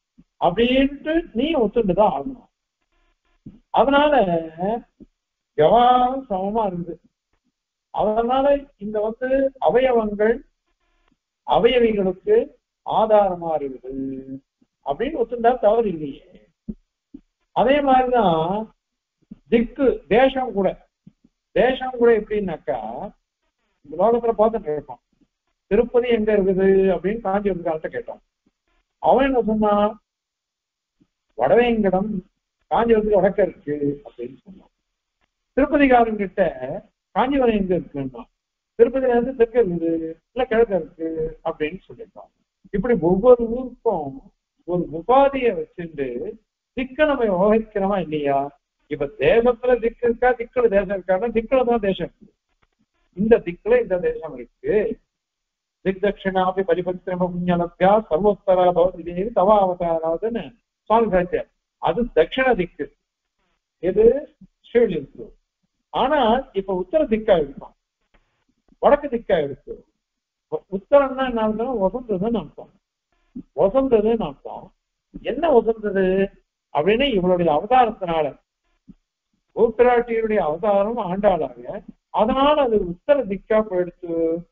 அப்படின்ட்டு நீ ஒத்துண்டுதான் ஆகணும். அதனால விவகாரம் சமமா இருக்குது. அதனால இந்த வந்து அவயவங்கள் அவயவிகளுக்கு ஆதாரமா இருக்குது அப்படின்னு ஒத்துண்டா தவறு இல்லையே. அதே மாதிரிதான் திக்கு தேசம் கூட தேசம் கூட எப்படின்னாக்கா இந்த லோகத்துல பார்த்துட்டு இருக்கோம். திருப்பதி எங்க இருக்குது அப்படின்னு காஞ்சிபுரத்துக்கார்ட்ட கேட்டோம். அவன் என்ன சொன்னான், வடவேங்கடம் காஞ்சிபுரத்துக்கு வடக்க இருக்கு அப்படின்னு சொன்னான். திருப்பதிக்காரன் கிட்ட காஞ்சிபுரம் எங்க இருக்குன்னா திருப்பதியில இருந்து தெற்க இருக்குது இல்ல கிழக்க இருக்கு அப்படின்னு சொல்லியிருக்கான். இப்படி ஒவ்வொரு ஊருக்கும் ஒரு உபாதியை வச்சுட்டு திக்க நம்ம விவகரிக்கிறோமா இல்லையா? இப்ப தேசத்துல திக்கு இருக்கா, திக்குல தேசம் இருக்கான்னா திக்குல தான் தேசம் இருக்கு. இந்த திக்குல இந்த தேசம் இருக்கு. திக் தட்சிணாபி பரிபத்திரமபுண்ணியலப்யா சர்வோத்தரா பவதி தவா அவதாராதுன்னு சுவாமி சாச்சியார். அது தட்சிண திக்கு, எது ஸ்ரீலிங்கு. ஆனா இப்ப உத்தர திக்கா இருக்கும், வடக்கு திக்கா இருக்கு. உத்தரம்னா என்ன அர்த்தம்? வசந்ததுன்னு அர்த்தம். வசந்ததுன்னு அர்த்தம். என்ன வசந்தது அப்படின்னு இவளுடைய அவதாரத்தினால, ஊத்தராட்டியுடைய அவதாரம் ஆண்டாளாக, அதனால அது உத்தர திக்கா போயிடுச்சு.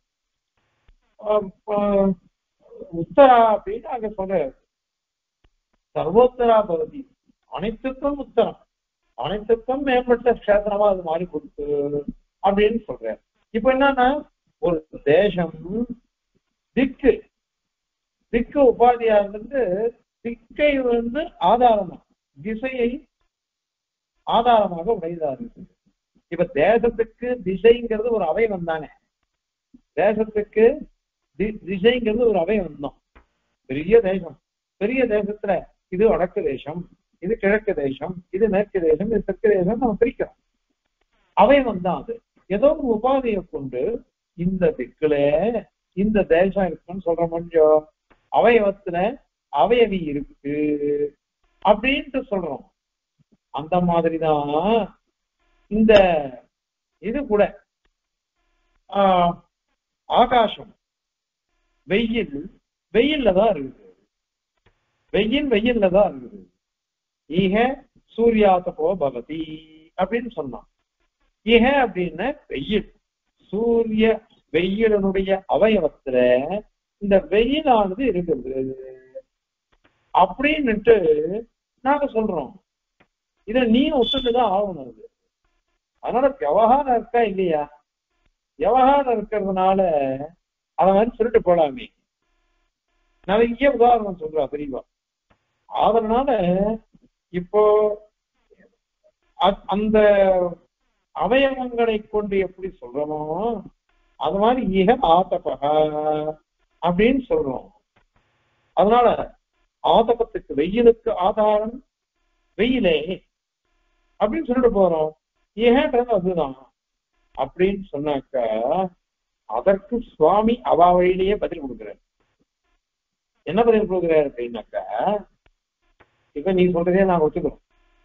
உத்தரா அப்படின்னு அங்க சொல்றாரு. சர்வோத்தரா பகுதி அனைத்துக்கும் உத்தரம், அனைத்துக்கும் மேம்பட்ட கஷேத்திரமா அது மாறி கொடுத்து அப்படின்னு சொல்றாரு. இப்ப என்னன்னா ஒரு தேசம் திக்கு திக்கு உபாதியா இருந்து திக்கை வந்து ஆதாரமா திசையை ஆதாரமாக உடையதா இருக்கு. இப்ப தேசத்துக்கு திசைங்கிறது ஒரு அவயவம் தானே. தேசத்துக்கு திசைங்கிறது ஒரு அவயவம் தான். பெரிய தேசம், பெரிய தேசத்துல இது வடக்கு தேசம், இது கிழக்கு தேசம், இது மேற்கு தேசம், இது தெற்கு தேசம் நம்ம பிரிக்கிறோம். அவயவம் தான் அது. ஏதோ ஒரு உபாதியை கொண்டு இந்த திக்குல இந்த தேசம் இருக்குன்னு சொல்ற முடியும். அவயவத்துல அவயவி இருக்கு அப்படின்ட்டு சொல்றோம். அந்த மாதிரிதான் இந்த இது கூட ஆஹ் ஆகாசம் வெயில் வெயில்ல தான் இருக்குது. வெயில் வெயில்ல தான் இருக்குது. ஈக சூர்யாதபோ பவதி அப்படின்னு சொன்னான். ஈக அப்படின்னா வெயில், சூரிய வெயிலனுடைய அவயவத்துல இந்த வெயிலானது இருக்குது அப்படின்னுட்டு நாங்க சொல்றோம். இத நீ ஒத்துட்டுதான் ஆகணும். அது அதனால விவகாரம் இருக்கா இல்லையா? விவகாரம் இருக்கிறதுனால அத மாதிரி சொல்லிட்டு போலாமே. நிறைய உதாரணம் சொல்றா பெரியவா. அதனால இப்போ அந்த அவயவங்களை கொண்டு எப்படி சொல்றோமோ அது மாதிரி ஈக ஆதபக அப்படின்னு சொல்றோம். அதனால ஆதபத்துக்கு வெயிலுக்கு ஆதாரம் வெயிலே அப்படின்னு சொல்லிட்டு போறோம். ஈகன்றது அதுதான் அப்படின்னு சொன்னாக்க அதற்கு சுவாமி அவா வழியிலேயே பதில் கொடுக்குறாரு. என்ன பதில் கொடுக்குறாரு அப்படின்னாக்கா, இப்ப நீ சொல்றதே நாங்க ஒத்துக்கிறோம்.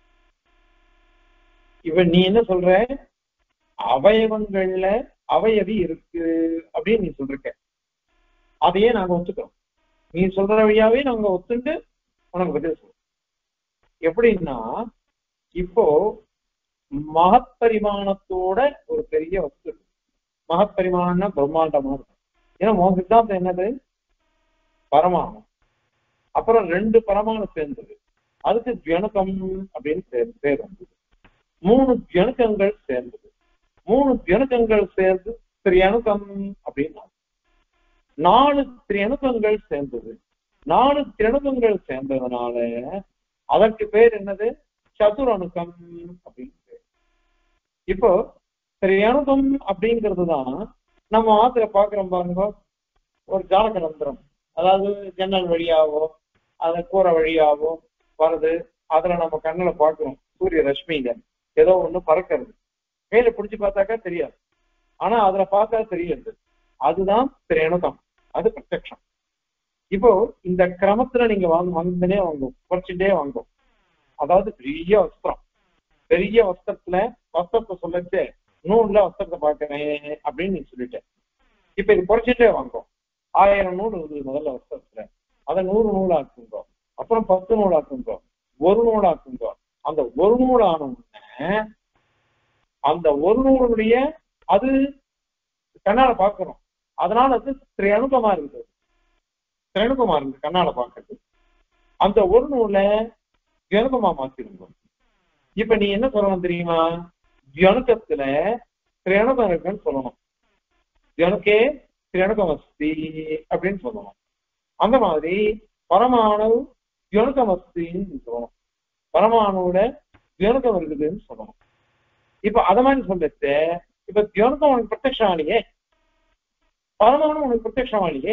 இப்ப நீ என்ன சொல்ற, அவயவங்கள்ல அவயவி இருக்கு அப்படின்னு நீ சொல்ற, அதையே நாங்க ஒத்துக்கிறோம். நீ சொல்ற வழியாவே நாங்க ஒத்துட்டு உனக்கு பதில் சொல்றோம். எப்படின்னா இப்போ மகத் பரிமாணத்தோட ஒரு பெரிய வஸ்து, மகத் பரிமாணம்னா பிரம்மாண்டமா இருக்கும். ஏன்னா உன் சித்தாந்தம் என்னது, பரமாணம். அப்புறம் ரெண்டு பரமாணம் சேர்ந்தது, அதுக்கு ஜனகம் அப்படின்னு பேர் பேர் வந்தது. மூணு ஜனகங்கள் சேர்ந்தது, மூணு ஜனகங்கள் சேர்ந்து திரியணுகம் அப்படின்னா நாலு திரியணுகங்கள் சேர்ந்தது. நாலு திரியணுகங்கள் சேர்ந்ததுனால அதற்கு பேர் என்னது, சதுரணுகம் அப்படின்னு பேர். இப்போ திரியணுகம் அப்படிங்கிறது தான் நம்ம ஆத்துல பாக்குறோம் பாருங்க, ஒரு ஜாலகலந்திரம், அதாவது ஜன்னல் வழியாவோ அது கூரை வழியாவோ வருது. அதுல நம்ம கண்ணுல பாக்குறோம் சூரிய ரஷ்மியில ஏதோ ஒண்ணு பறக்கிறது. கையில பிடிச்சு பார்த்தாக்கா தெரியாது, ஆனா அதுல பார்த்தா தெரியாது. அதுதான் திரியணுகம், அது பிரத்யக்ஷம். இப்போ இந்த கிரமத்துல நீங்க வாங்க வாங்கினே வாங்கும், குறைச்சுட்டே வாங்கும். அதாவது பெரிய வஸ்திரம், பெரிய வஸ்திரத்துல வஸ்திரத்தை சொல்லச்சு நூல்ல வஸ்திரத்தை பார்க்கிறேன் அப்படின்னு நீ சொல்லிட்டேன். இப்ப இது குறைச்சிட்டே வாங்கும். ஆயிரம் நூல் இருக்குது முதல்ல வஸ்திரத்துல, அதை நூறு நூலா இருக்குங்க. அப்புறம் பத்து நூலாக்குங்க, ஒரு நூலாக்குங்க. அந்த ஒரு நூல் ஆன உடனே அந்த ஒரு நூலுடைய அது கண்ணால பாக்குறோம். அதனால அது திரையணுகமா இருக்குது, திரையணுகமா இருக்கு கண்ணால பாக்குறது. அந்த ஒரு நூலை தியனுகமா மாத்திருந்தோம். இப்ப நீ என்ன சொல்லணும் தெரியுமா? தியனுகத்துல திரையணுகம் இருக்குன்னு சொல்லணும். தியனுக்கே திரையணுகம் அஸ்தி அப்படின்னு சொல்லணும். அந்த மாதிரி பரமாணு தியனுகம் அஸ்தின்னு சொல்லணும். பரமாணுவோட தியனுகம் இருக்குதுன்னு சொல்லணும். இப்ப அத மாதிரி சொல்லிட்டு இப்ப தியனுகம் உனக்கு பிரத்யக்ஷமானியே, பரமாணு உனக்கு பிரத்யக்ஷமானியே.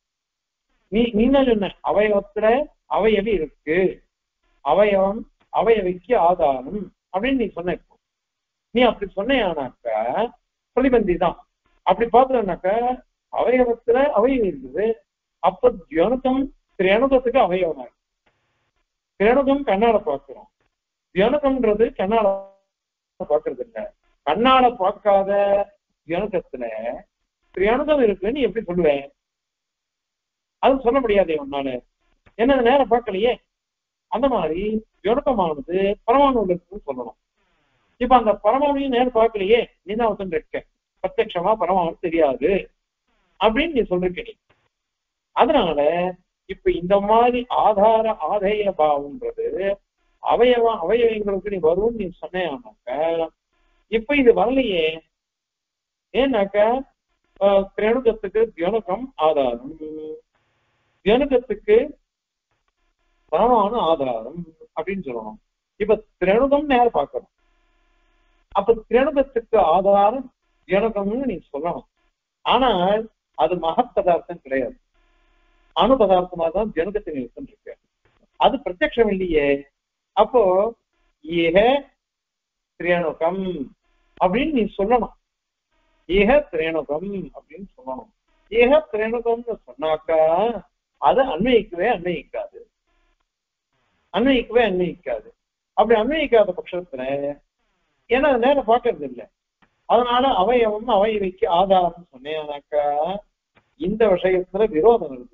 நீ நீ என்ன சொன்ன? அவயவத்துல அவயவி இருக்கு, அவயவம் அவயவிக்கு ஆதாரம் அப்படின்னு நீ சொன்ன. நீ அப்படி சொன்னாக்க பிரதிபந்தி தான். அப்படி பார்த்தோம்னாக்க அவயவத்துல அவயவி இருக்குது. அப்ப தியனுகம் திரையணுகத்துக்கு அவயவமா இருக்கு. திரையணுகம் கண்ணால பார்க்கிறோம், தியனுகம்ன்றது கண்ணால பார்க்கறது இல்லை. கண்ணால பார்க்காத தியனுகத்துல திரையணுகம் இருக்குன்னு எப்படி சொல்லுவேன்? அது சொல்ல முடியாதே உன்னால, என்ன நேரம் பார்க்கலையே. அந்த மாதிரி தியனுகமானது பரமாணு இருக்குன்னு சொல்லணும். இப்ப அந்த பரமாணுவையும் நேரம் பார்க்கலையே, நீ தான் ஒருத்தன் இருக்க, பிரத்யட்சமா பரமாணு தெரியாது அப்படின்னு நீ சொல்லிருக்க நீ. அதனால இப்ப இந்த மாதிரி ஆதார ஆதேய பாவம்ன்றது அவயவம் அவயவங்களுக்கு நீ வரும்னு நீ சொன்னாக்க இப்ப இது வரலையே. ஏன்னாக்க திரணுகத்துக்கு தியனுகம் ஆதாரம், தியனுகத்துக்கு பரமாணு ஆதாரம் அப்படின்னு சொல்லணும். இப்ப திரணுகம் நேரம் பார்க்கணும். அப்ப திரணுகத்துக்கு ஆதாரம் தியனுகம்னு நீ சொல்லணும். ஆனால் அது மகத் பதார்த்தம் கிடையாது, அணு பதார்த்தமா தான் தியனுகத்தை நீ இருக்க. அது பிரத்யக்ஷம் இல்லையே. அப்போ ஏக திரேணுகம் அப்படின்னு நீ சொல்லணும். ஏக திரேணுகம் அப்படின்னு சொல்லணும். ஏக திரேணுகம்னு சொன்னாக்கா அது அன்வயிக்கவே அன்வயிக்காது, அன்வயிக்கவே அன்வயிக்காது. அப்படி அன்வயிக்காத பட்சத்துல ஏன்னா அது நேரம் பார்க்கறது இல்லை. அதனால அவயவம் அவயவிக்கு ஆதாரம் சொன்னேனாக்கா இந்த விஷயத்துல விரோதம் வருது.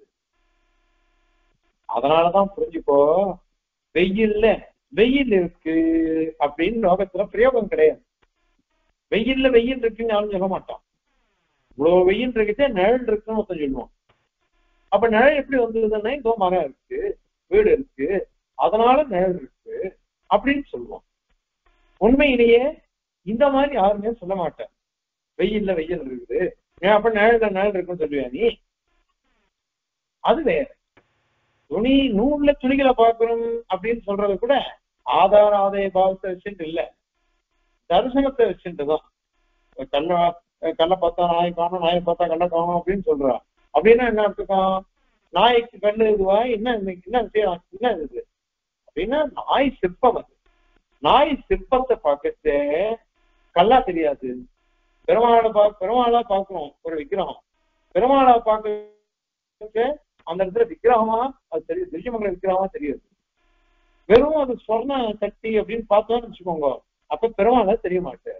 அதனாலதான் புரிஞ்சுக்கோ, வெயில்ல வெயில் இருக்கு அப்படின்னு லோகத்துல பிரயோகம் கிடையாது. வெயில்ல வெயில் இருக்குன்னு யாரும் சொல்ல மாட்டான். இவ்வளவு வெயில் இருக்குச்சே நிழல் இருக்குன்னு ஒருத்தன் சொல்லுவான். அப்ப நிழல் எப்படி வந்ததுன்னா இதோ மரம் இருக்கு, வீடு இருக்கு, அதனால நிழல் இருக்கு அப்படின்னு சொல்லுவான். உண்மையிலேயே இந்த மாதிரி யாருமே சொல்ல மாட்டேன். வெயில்ல வெயில் இருக்குது, அப்ப நிழல்ல நிழல் இருக்குன்னு சொல்லுவியா நீ? அது வேற. துணி நூல்ல துணிகளை பார்க்கணும் அப்படின்னு சொல்றது கூட ஆதார ஆதாய பாவத்தை வச்சுட்டு இல்ல, தரிசனத்தை வச்சுட்டுதான். கல்ல கல்லை பார்த்தா நாய் காணும், நாயை பார்த்தா கல்லை காணும் அப்படின்னு சொல்றான். அப்படின்னா என்ன அர்த்தம்? நாய்க்கு கல்லு இதுவா என்ன என்ன விஷயம் என்ன இது அப்படின்னா நாய் சிற்பம். அது நாய் சிற்பத்தை பார்க்கறது கல்லா தெரியாது. பெருமாளை பா பெருமாளா பார்க்கணும் ஒரு விக்கிரகம், பெருமாளா பார்க்க அந்த இடத்துல விக்கிரகமா அது தெரியும், திவ்யமங்கல விக்கிரகமா தெரியாது. வெறும் அது சொர்ண சக்தி அப்படின்னு பார்த்தோம்னு வச்சுக்கோங்க, அப்ப பெருமாளா தெரிய மாட்டேன்.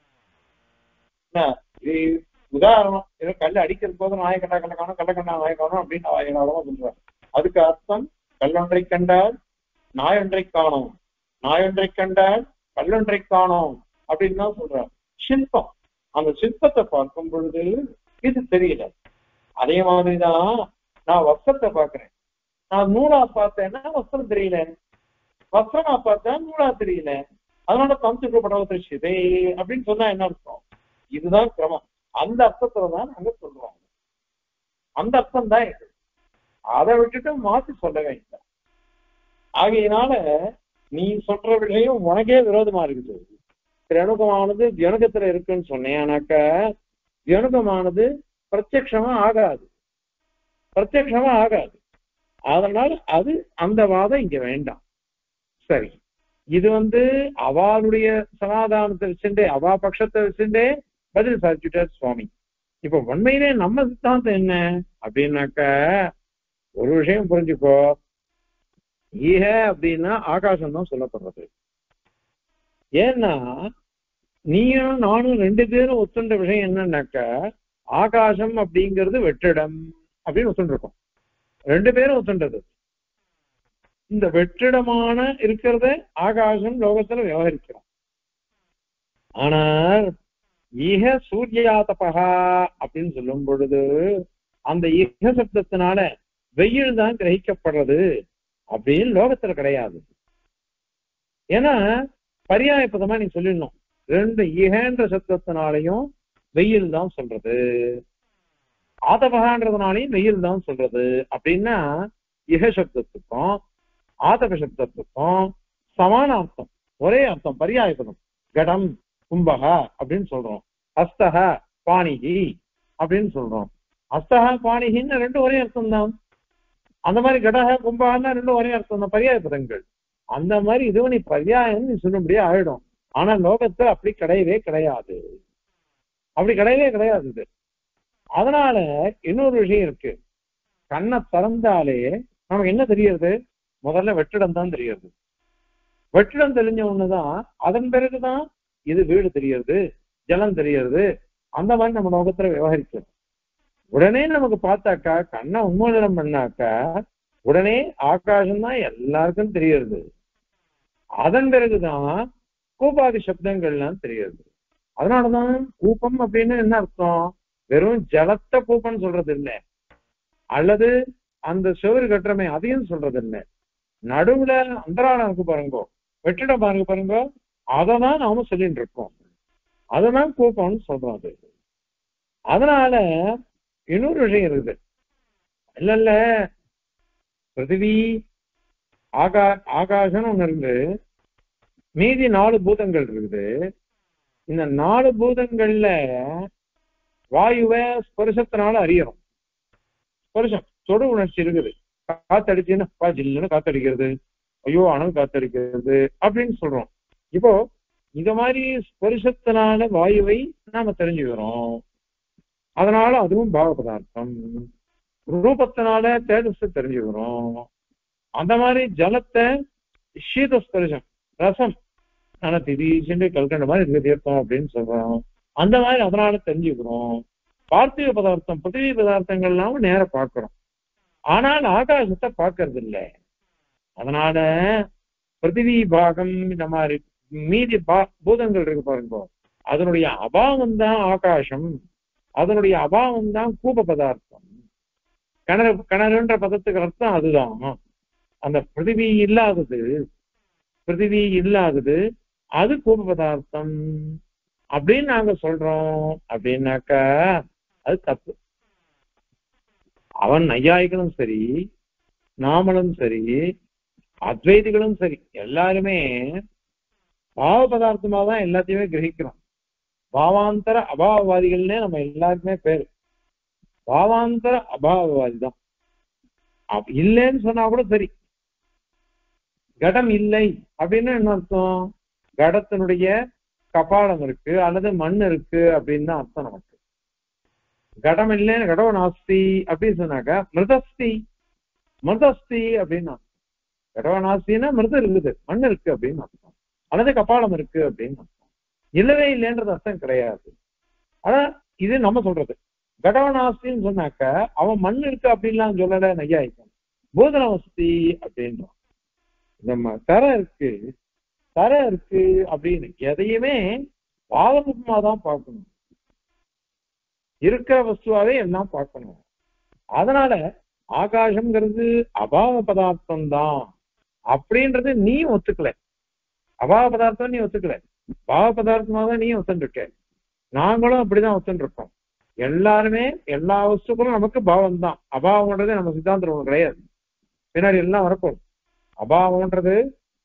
உதாரணம், ஏதோ கல் அடிக்கிறது போது நாய கண்டா கண்ட காணும், கல்ல கண்டா நாய காணும் அப்படின்னு ஆயிரமா சொல்றாங்க. அதுக்கு அர்த்தம் கல்லொன்றை கண்டால் நாயொன்றை காணும், நாயொன்றை கண்டால் கல்லொன்றை காணும் அப்படின்னு தான் சொல்றாங்க. சிற்பம், அந்த சிற்பத்தை பார்க்கும் பொழுது இது தெரியல. அதே மாதிரிதான் நான் வஸ்திரத்தை பார்க்கிறேன். நான் நூலா பார்த்தேன்னா வஸ்திரம் தெரியல, வஸ்திரமா பார்த்தா நூலா தெரியல. அதனால தந்துப்படவத்தை சிதை அப்படின்னு சொன்னா என்ன அர்த்தம்? இதுதான் கிரமம். அந்த அர்த்தத்துல தான் நாங்க சொல்றோம். அந்த அர்த்தம் தான் இது. அதை விட்டுட்டு மாத்தி சொல்ல வேண்டாம். ஆகையினால நீ சொல்ற விஷயம் உனக்கே விரோதமா இருக்குது. திரணுகமானது தியனுகத்துல இருக்குன்னு சொன்னேனாக்க தியனுகமானது பிரத்யக்ஷமா ஆகாது, பிரத்யக்ஷமா ஆகாது. அதனால அது அந்த வாதம் இங்க வேண்டாம். சரி, இது வந்து அவளுடைய சமாதானத்தை வச்சுட்டே அவா பட்சத்தை வச்சுட்டே பதில் சாதிச்சுட்டார் சுவாமி. இப்ப உண்மையிலே நம்ம சித்தாந்தம் என்ன அப்படின்னாக்க ஒரு விஷயம் புரிஞ்சுக்கோ. ஈக அப்படின்னா ஆகாசம் தான் சொல்லப்படுறது. ஏன்னா நீயும் நானும் ரெண்டு பேரும் ஒத்துண்ட விஷயம் என்னன்னாக்க ஆகாசம் அப்படிங்கிறது வெற்றிடம் அப்படின்னு ஒத்துண்டிருக்கோம். ரெண்டு பேரும் ஒத்துண்டது. இந்த வெற்றிடமான இருக்கிறத ஆகாசம் லோகத்துல விவகரிக்கிறோம். ஆனால் ஈக சூர்யாதபகா அப்படின்னு சொல்லும் பொழுது அந்த ஈக சப்தத்தினால வெயில் தான் கிரகிக்கப்படுறது அப்படின்னு லோகத்துல கிடையாது. ஏன்னா பரியாய பதமா நீ சொல்லிடணும், ரெண்டு ஈகன்ற சப்தத்தினாலையும் வெயில் தான் சொல்றது, ஆதபகான்றதுனாலையும் வெயில் தான் சொல்றது அப்படின்னா இக சப்தத்துக்கும் ஆதப சப்தத்துக்கும் சமான அர்த்தம், ஒரே அர்த்தம், பரியாய பதம். கடம் கும்பகா அப்படின்னு சொல்றோம், அஸ்தக பாணிகி அப்படின்னு சொல்றோம். அஸ்தக பாணிகின்னு ரெண்டும் ஒரே அர்த்தம் தான். அந்த மாதிரி கடக கும்பகன்னா ரெண்டும் ஒரே அர்த்தம் தான், பரியாய பதங்கள். அந்த மாதிரி இதுவும் நீ பரியாயம் நீ சொல்லும்படியே ஆயிடும். ஆனா லோகத்துல அப்படி கிடையவே கிடையாது, அப்படி கிடையவே கிடையாது இது. அதனால இன்னொரு விஷயம் இருக்கு, கண்ணை திறந்தாலே நமக்கு என்ன தெரியுது? முதல்ல வெற்றிடம் தான் தெரியுது. வெற்றிடம் தெரிஞ்ச ஒண்ணுதான் அதன் பிறகுதான் இது வீடு தெரியுது, ஜலம் தெரியுது. அந்த மாதிரி நம்ம லோகத்துல விவகரிக்கிறோம். உடனே நமக்கு பார்த்தாக்கா கண்ணை உண்மோதனம் பண்ணாக்கா உடனே ஆகாசம் தான் எல்லாருக்கும் தெரியுது. அதன் பிறகுதான் கூப்பாதி சப்தங்கள்லாம் தெரியுது. அதனாலதான் கூப்பம் அப்படின்னு என்ன அர்த்தம்? வெறும் ஜலத்தை கூப்பம்னு சொல்றது இல்லை, அல்லது அந்த செவரு கட்டுறமே அதையும் சொல்றது இல்லை. நடுவுல அந்தராளம் இருக்கு பாருங்கோ, வெற்றிடம் பாருங்க பாருங்க, அததான் நாம சொல்லிட்டு இருக்கோம். அததான் கூப்பம்னு சொல்றோம் அது. அதனால இன்னொரு விஷயம் இருக்குது, இல்ல இல்ல பிருத்திவி ஆகா ஆகாசம் ஒண்ணு இருந்து மீதி நாலு பூதங்கள் இருக்குது. இந்த நாலு பூதங்கள்ல வாயுவை ஸ்பர்சத்தினால அறியணும். ஸ்பர்சம் தொடு உணர்ச்சி இருக்குது. காத்தடிச்சுன்னா ஜில்லுன்னு காத்தடிக்கிறது, ஐயோ அணு காத்தடிக்கிறது அப்படின்னு சொல்றோம். இப்போ இந்த மாதிரி ஸ்பர்சத்தினால வாயுவை நாம தெரிஞ்சுக்கிறோம். அதனால அதுவும் பாவ பதார்த்தம். ரூபத்தினால தேஜஸை தெரிஞ்சுக்கிறோம். அந்த மாதிரி ஜலத்தை சீதஸ்பர்சம் ரசம் ஆனா திடீர்னு கல்கண்ட மாதிரி இருக்கு தீர்த்தம் அப்படின்னு சொல்றோம். அந்த மாதிரி அதனால தெரிஞ்சுக்கிறோம். பார்த்திவ பதார்த்தம் பிருத்திவி பதார்த்தங்கள்லாம் நேர பார்க்கிறோம், ஆனால் ஆகாசத்தை பார்க்கறது இல்லை. அதனால பிருத்திவி பாகம் இந்த மாதிரி மீதி பா பூதங்கள் இருக்கு பாருங்க, அதனுடைய அபாவம் தான் ஆகாசம், அதனுடைய அபாவம் தான் கூப பதார்த்தம். கிணறு கிணறுன்ற பதத்துக்கு அர்த்தம் அதுதான். அந்த பிருத்திவி இல்லாதது பிருத்திவி இல்லாதது அது கூப பதார்த்தம் அப்படின்னு நாங்க சொல்றோம். அப்படின்னாக்கா அது தப்பு. அவன் நையாயிகளும் சரி, நாமளும் சரி, அத்வைதிகளும் சரி, எல்லாருமே பாவ பதார்த்தமா தான் எல்லாத்தையுமே கிரகிக்கிறோம். பாவாந்தர அபாவவாதிகள்னே நம்ம எல்லாருக்குமே பேரு. பாவாந்தர அபாவவாதி தான். இல்லைன்னு சொன்னா கூட சரி. கடம் இல்லை அப்படின்னு என்ன அர்த்தம்? கடத்தினுடைய கபாலம் இருக்கு அல்லது மண் இருக்கு அப்படின்னு தான் அர்த்தம் நமக்கு. கடம் இல்லைன்னு கடவு நாஸ்தி அப்படின்னு சொன்னாக்கா மிருதஸ்தி மிருதஸ்தி அப்படின்னு அர்த்தம். கடவ நாஸ்தின்னா மிருதம் இருக்குது, மண் இருக்கு அப்படின்னு அர்த்தம், அல்லது கபாலம் இருக்கு அப்படின்னு அர்த்தம். இல்லவே இல்லைன்றது அர்த்தம் கிடையாது. ஆனா இது நம்ம சொல்றது. கடவநாஸ்தின்னு சொன்னாக்க அவன் மண் இருக்கு அப்படின்லாம் சொல்லல நையாயிக்கும். பூதனவஸ்தி அப்படின்றான். நம்ம தரை இருக்கு தரை இருக்கு அப்படின்னு எதையுமே பாவரூபமா தான் பார்க்கணும், இருக்கிற வஸ்துவாவே எல்லாம் பார்க்கணும். அதனால ஆகாசம்ங்கிறது அபாவ பதார்த்தம் தான் அப்படின்றது நீ ஒத்துக்கல. அபாவ பதார்த்தம் நீ ஒத்துக்கல, பாவ பதார்த்தமா தான் நீ ஒத்துருக்க. நாங்களும் அப்படிதான் ஒத்துருக்கோம். எல்லாருமே எல்லா வஸ்துக்களும் நமக்கு பாவம் தான். அபாவம்ன்றது நம்ம சித்தாந்தம் ஒண்ணு கிடையாது, பின்னாடி எல்லாம் வரப்போம். அபாவம்ன்றது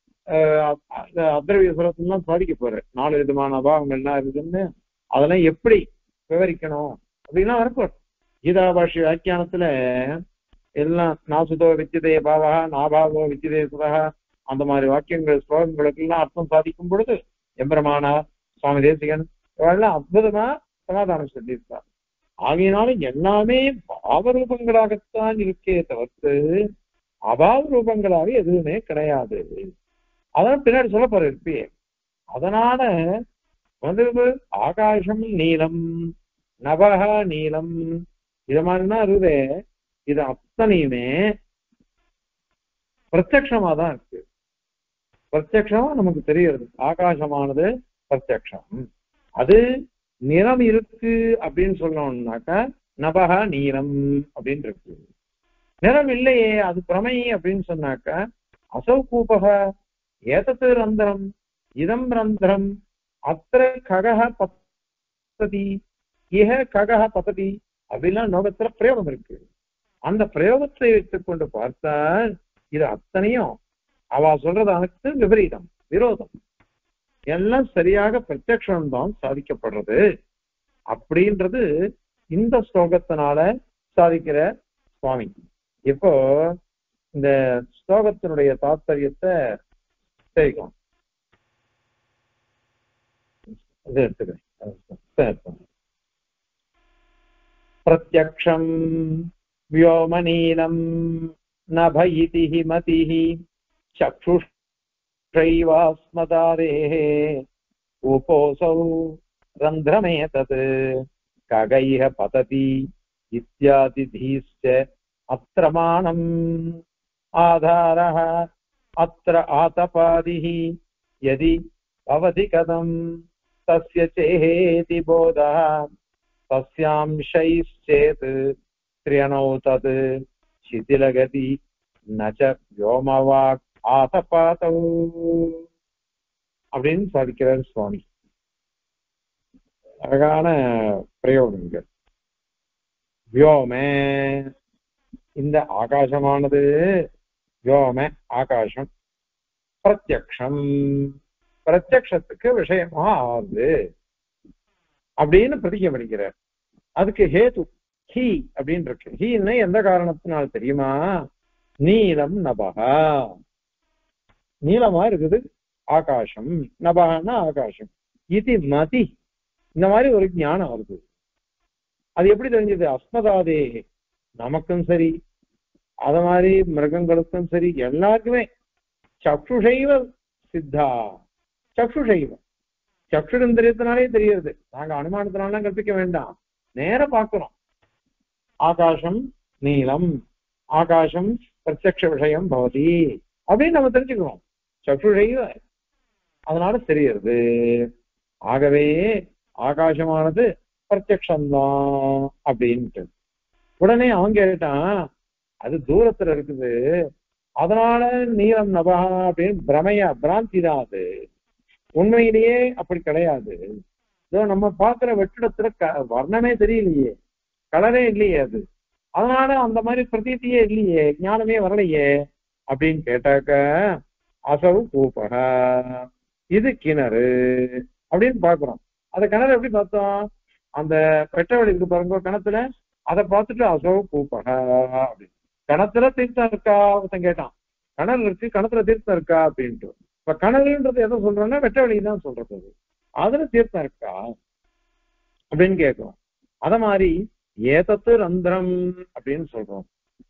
அத்ரவிய சுரத்துலாம் சாதிக்க போற நாலு விதமான அபாவங்கள் என்ன இருக்குன்னு அதெல்லாம் எப்படி விவரிக்கணும் அப்படின்னா வரப்போம். கீதா பாஷி வியாக்கியானத்துல எல்லாம் நாசுதோ வித்தியதே பாவா நாபாவோ வித்தியதே சுதா அந்த மாதிரி வாக்கியங்கள் ஸ்லோகங்களுக்கு எல்லாம் அர்த்தம் சாதிக்கும் பொழுது எம்பெருமானார் சுவாமி தேசிகன் இவெல்லாம் அற்புதமா சமாதானம் சொல்லியிருக்கார். ஆகையினாலும் எல்லாமே பாவரூபங்களாகத்தான் இருக்கே தவிர்த்து அபாவ ரூபங்களாக எதுவுமே கிடையாது. அதான் பின்னாடி சொல்ல போற இருப்பியே. அதனால வந்து ஆகாசம் நீளம், நவக நீளம், இது மாதிரினா இருக்குதே, இது அத்தனையுமே பிரத்யக்ஷமா தான் இருக்கு. பிரத்யக்ஷமா நமக்கு தெரிகிறது ஆகாசமானது பிரத்யக்ஷம். அது நிறம் இருக்கு அப்படின்னு சொன்னோம்னாக்கா நபக நீரம் அப்படின்னு இருக்கு. நிறம் இல்லையே அது பிரமை அப்படின்னு சொன்னாக்கா அசௌ கூபக ஏதத்து ரந்திரம் இதம் ரந்திரம் அத்திர ககஹ பத்ததி இஹ ககஹ பத்ததி அப்படிலாம் லோகத்துல பிரயோகம் இருக்கு. அந்த பிரயோகத்தை வைத்துக் கொண்டு பார்த்தால் இது அத்தனையும் அவ சொல்றது அனைத்து விபரீதம், விரோதம். எல்லாம் சரியாக பிரத்யக்ஷம் தான் சாதிக்கப்படுறது அப்படின்றது இந்த ஸ்லோகத்தினால சாதிக்கிற சுவாமி. இப்போ இந்த ஸ்லோகத்தினுடைய தாத்பரியத்தை தெரிவிக்கும். இது எடுத்துக்கிறேன். பிரத்யக்ஷம் व्योमनीलम नभयिति मतिः चक्षुषैवास्मदारेः उपोऽसौ रन्ध्रमेतत् खगैः पतति इत्यादिधीश्च अत्रमाणम् आधारः अत्र आतपादिः यदि भवति कथं तस्य चेहेति बोधः तस्यांशैश्चेत् त्र्यणौ तत् शिथिलगति न च व्योमवाक् आतपातौ அப்படின்னு சாதிக்கிறார் சுவாமி. அழகான பிரயோகங்கள். வியோம இந்த ஆகாசமானது வியோம ஆகாசம் பிரத்யக்ஷம் பிரத்யக்ஷத்துக்கு விஷயமா ஆகுது அப்படின்னு பிரதிஜை பண்ணிக்கிறார். அதுக்கு ஹேது ஹி அப்படின்னு இருக்கு. ஹீன்னு எந்த காரணத்தினால் தெரியுமா? நீலம் நபகா நீளமா இருக்குது ஆகாசம், நபகன்னா ஆகாசம். இது மதி இந்த மாதிரி ஒரு ஞானம் வருது. அது எப்படி தெரிஞ்சது? அஸ்மதாதே நமக்கும் சரி அத மாதிரி மிருகங்களுக்கும் சரி எல்லாருக்குமே சக்ஷுஷைவ சித்தா சக்ஷுஷைவ சக்ஷுரந்திரியத்தினாலே தெரியுது. நாங்க அனுமானத்தினாலாம் கற்பிக்க வேண்டாம், நேர பார்க்கிறோம். ஆகாசம் நீளம் ஆகாசம் பிரத்யக்ஷ விஷயம் பவதி அப்படின்னு நம்ம தெரிஞ்சுக்கிறோம். சக்ஷுஷைவ அதனால தெரியுது. ஆகவே ஆகாசமானது பிரத்யக்ஷம்தான் அப்படின்ட்டு உடனே அவன் கேட்டான், அது தூரத்துல இருக்குது அதனால நீளம் நபகா அப்படின்னு பிரமையா பிராந்தி தான். அது உண்மையிலேயே அப்படி கிடையாது. இதோ நம்ம பார்க்கிற வெற்றிடத்துல வர்ணமே தெரியலையே, கலரே இல்லையே, அது அதனால அந்த மாதிரி பிரதீத்தியே இல்லையே, ஞானமே வரலையே அப்படின்னு கேட்டாக்க அசவு கூப்பக இது கிணறு அப்படின்னு பாக்குறோம். அந்த கிணறு எப்படி பார்த்தோம்? அந்த வெட்டவெளி இருக்கு பாருங்க கிணத்துல, அதை பார்த்துட்டு அசவு கூப்பக அப்படின்னு. கிணத்துல தீர்த்தம் இருக்கா ஒருத்தன் கேட்டான். கிணறு இருக்கு, கிணத்துல தீர்த்தம் இருக்கா அப்படின்ட்டு. இப்ப கிணறுன்றது எதை சொல்றோம்னா வெட்ட வெளிதான் சொல்றது. அதுல தீர்த்தம் இருக்கா அப்படின்னு கேட்கிறோம். அத மாதிரி ஏதத்து ரந்திரம் அப்படின்னு சொல்றோம்.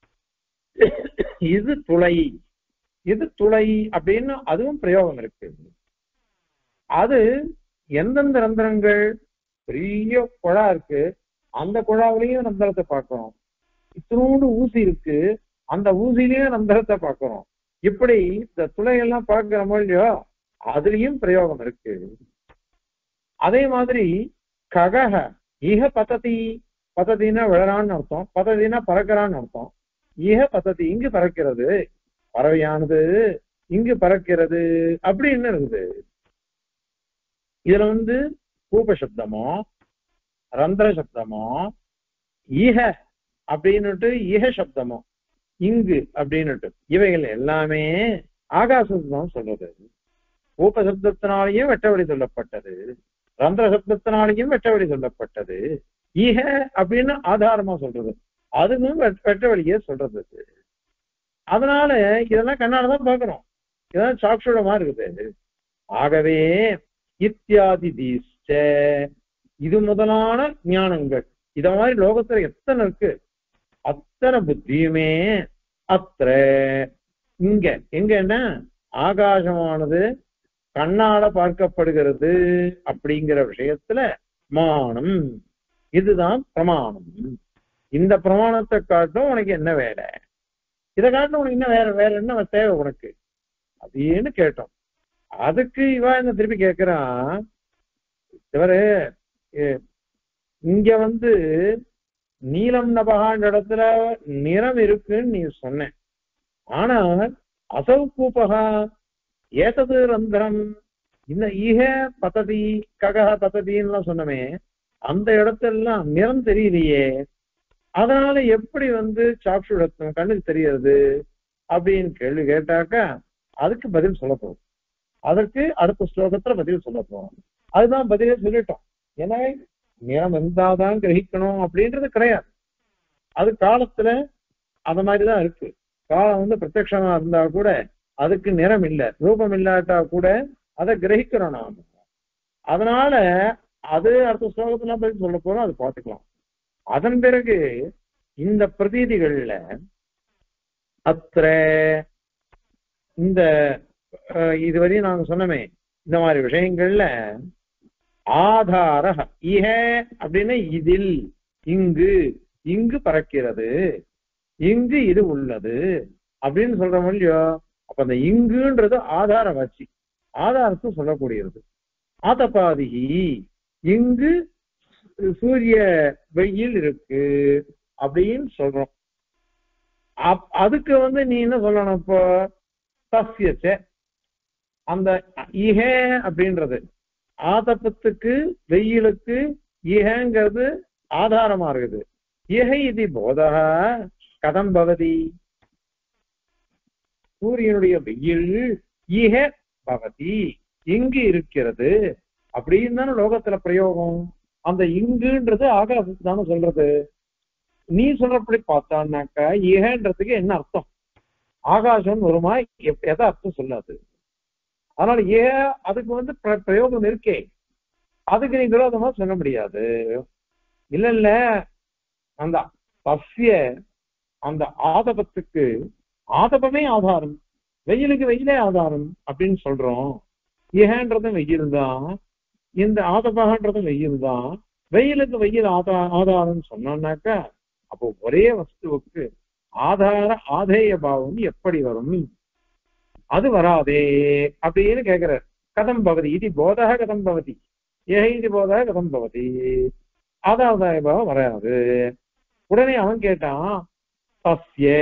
இது துளை இது துளை அப்படின்னு அதுவும் பிரயோகம் இருக்கு. அது எந்தெந்த ரந்திரங்கள்? பெரிய குழா இருக்கு, அந்த குழாவிலையும் ரந்திரத்தை பார்க்கிறோம். இத்தினோண்டு ஊசி இருக்கு, அந்த ஊசியிலையும் ரந்திரத்தை பார்க்கிறோம். இப்படி இந்த துளையெல்லாம் பார்க்கிறோமோ இல்லையோ அதுலயும் பிரயோகம் இருக்கு. அதே மாதிரி ககக இஹ பததி பதத்தின்னா விழறான்னு அர்த்தம், பதத்தினா பறக்கிறான்னு அர்த்தம். இஹ பததி இங்கு பறக்கிறது, பறவையானது இங்கு பறக்கிறது அப்படின்னு இருக்குது. இதுல வந்து கூப சப்தமோ ரந்திர சப்தமோ ஈஹ அப்படின்னுட்டு ஈஹ சப்தமோ இங்கு அப்படின்னுட்டு இவைகள் எல்லாமே ஆகாசத்தான் சொல்றது. கூப சப்தத்தினாலேயும் வெட்டவெளி சொல்லப்பட்டது, ரந்திர சப்தத்தினாலேயும் வெட்டவெளி சொல்லப்பட்டது. ஈஹ அப்படின்னு ஆதாரமா சொல்றது, அதுவும் வெட்டவெளியே சொல்றது. அதனால இதெல்லாம் கண்ணாலதான் பாக்குறோம், இதெல்லாம் சாட்சியோடமா இருக்குது. ஆகவே இத்தியாதி தீஷ்ட இது முதலான ஞானங்கள் இத மாதிரி லோகத்துல எத்தனை இருக்கு, அத்தனை புத்தியுமே அத்திர இங்க எங்கன்னா ஆகாசமானது கண்ணால பார்க்கப்படுகிறது அப்படிங்கிற விஷயத்துல மானம் இதுதான் பிரமாணம். இந்த பிரமாணத்தை காட்டும் உனக்கு என்ன வேலை? இதை காட்டின உனக்கு இன்னும் வேற வேற என்ன தேவை உனக்கு அப்படின்னு கேட்டோம். அதுக்கு இவா என்ன திருப்பி கேட்கிறான், இவரு இங்க வந்து நீலம் நபகான்ற இடத்துல நிறம் இருக்குன்னு நீ சொன்ன, ஆனால் அசௌ கூப்பகா ஏதது ரந்திரம் இந்த ஈக பத்ததி ககா பத்ததின்னு சொன்னமே, அந்த இடத்தெல்லாம் நிறம் தெரியலையே, அதனால எப்படி வந்து சாக்ஷுடத்தம் கண்ணுக்கு தெரியறது அப்படின்னு கேள்வி கேட்டாக்கா அதுக்கு பதில் சொல்ல போகும். அதற்கு அடுத்த ஸ்லோகத்துல பதில் சொல்ல போறோம். அதுதான் பதிலே சொல்லிட்டோம். ஏன்னா நிறம் இருந்தாதான் கிரகிக்கணும் அப்படின்றது கிடையாது. அது காலத்துல அந்த மாதிரிதான் இருக்கு. காலம் வந்து பிரத்யட்சமா இருந்தா கூட அதுக்கு நிறம் இல்லை, ரூபம் இல்லாட்டா கூட அதை கிரகிக்கிறோம் நாம. அதனால அது அடுத்த ஸ்லோகத்துல பதில் சொல்ல போறோம், அது பார்த்துக்கலாம். அதன் பிறகு இந்த பிரதீதிகள்ல அத்திர இந்த இதுவரையும் நாங்க சொன்னமே இந்த மாதிரி விஷயங்கள்ல ஆதார இஹ அப்படின்னா இதில் இங்கு இங்கு பறக்கிறது, இங்கு இது உள்ளது அப்படின்னு சொல்ற இல்லையோ. அப்ப அந்த இங்குன்றது ஆதார வாட்சி, ஆதாரத்தை சொல்லக்கூடியது. ஆதபாதிகி இங்கு சூரிய வெயில் இருக்கு அப்படின்னு சொல்றோம். அப் அதுக்கு வந்து நீ என்ன சொல்லணும், இப்போ சசியச்ச அந்த இஹ அப்படின்றது ஆதப்பத்துக்கு வெயிலுக்கு இஹங்கிறது ஆதாரமா இருக்குது. இஹ இது போதா கதம் பவதி, சூரியனுடைய வெயில் இஹ பவதி இங்கு இருக்கிறது அப்படின்னு தானே லோகத்துல பிரயோகம். அந்த இங்குன்றது ஆகாசத்துக்கு தானே சொல்றது. நீ சொல்றபடி பார்த்தான்னாக்கா இஹன்றதுக்கு என்ன அர்த்தம், ஆகாசம் வருமா, எதை அர்த்தம் சொல்லாது. அதனால ஏ அதுக்கு வந்து பிரயோகம் இருக்கே, அதுக்கு நீ விரோதமா சொல்ல முடியாது. இல்ல இல்ல அந்த சசிய அந்த ஆதபத்துக்கு ஆதபமே ஆதாரம், வெயிலுக்கு வெயிலே ஆதாரம் அப்படின்னு சொல்றோம். ஏகன்றதும் வெயில் தான், இந்த ஆதபகன்றதும் வெயில் தான். வெயிலுக்கு வெயில் ஆதா ஆதாரம் சொன்னோம்னாக்கா அப்போ ஒரே வஸ்துவுக்கு ஆதார ஆதேய பாவம் எப்படி வரும், அது வராதே அப்படின்னு கேட்கிறார். கதம் பவதி இது போதக கதம் பவதி, ஏக இது போதக கதம் பவதி, ஆதாதாய பாவம் வராது. உடனே அவன் கேட்டான், சஸ்ய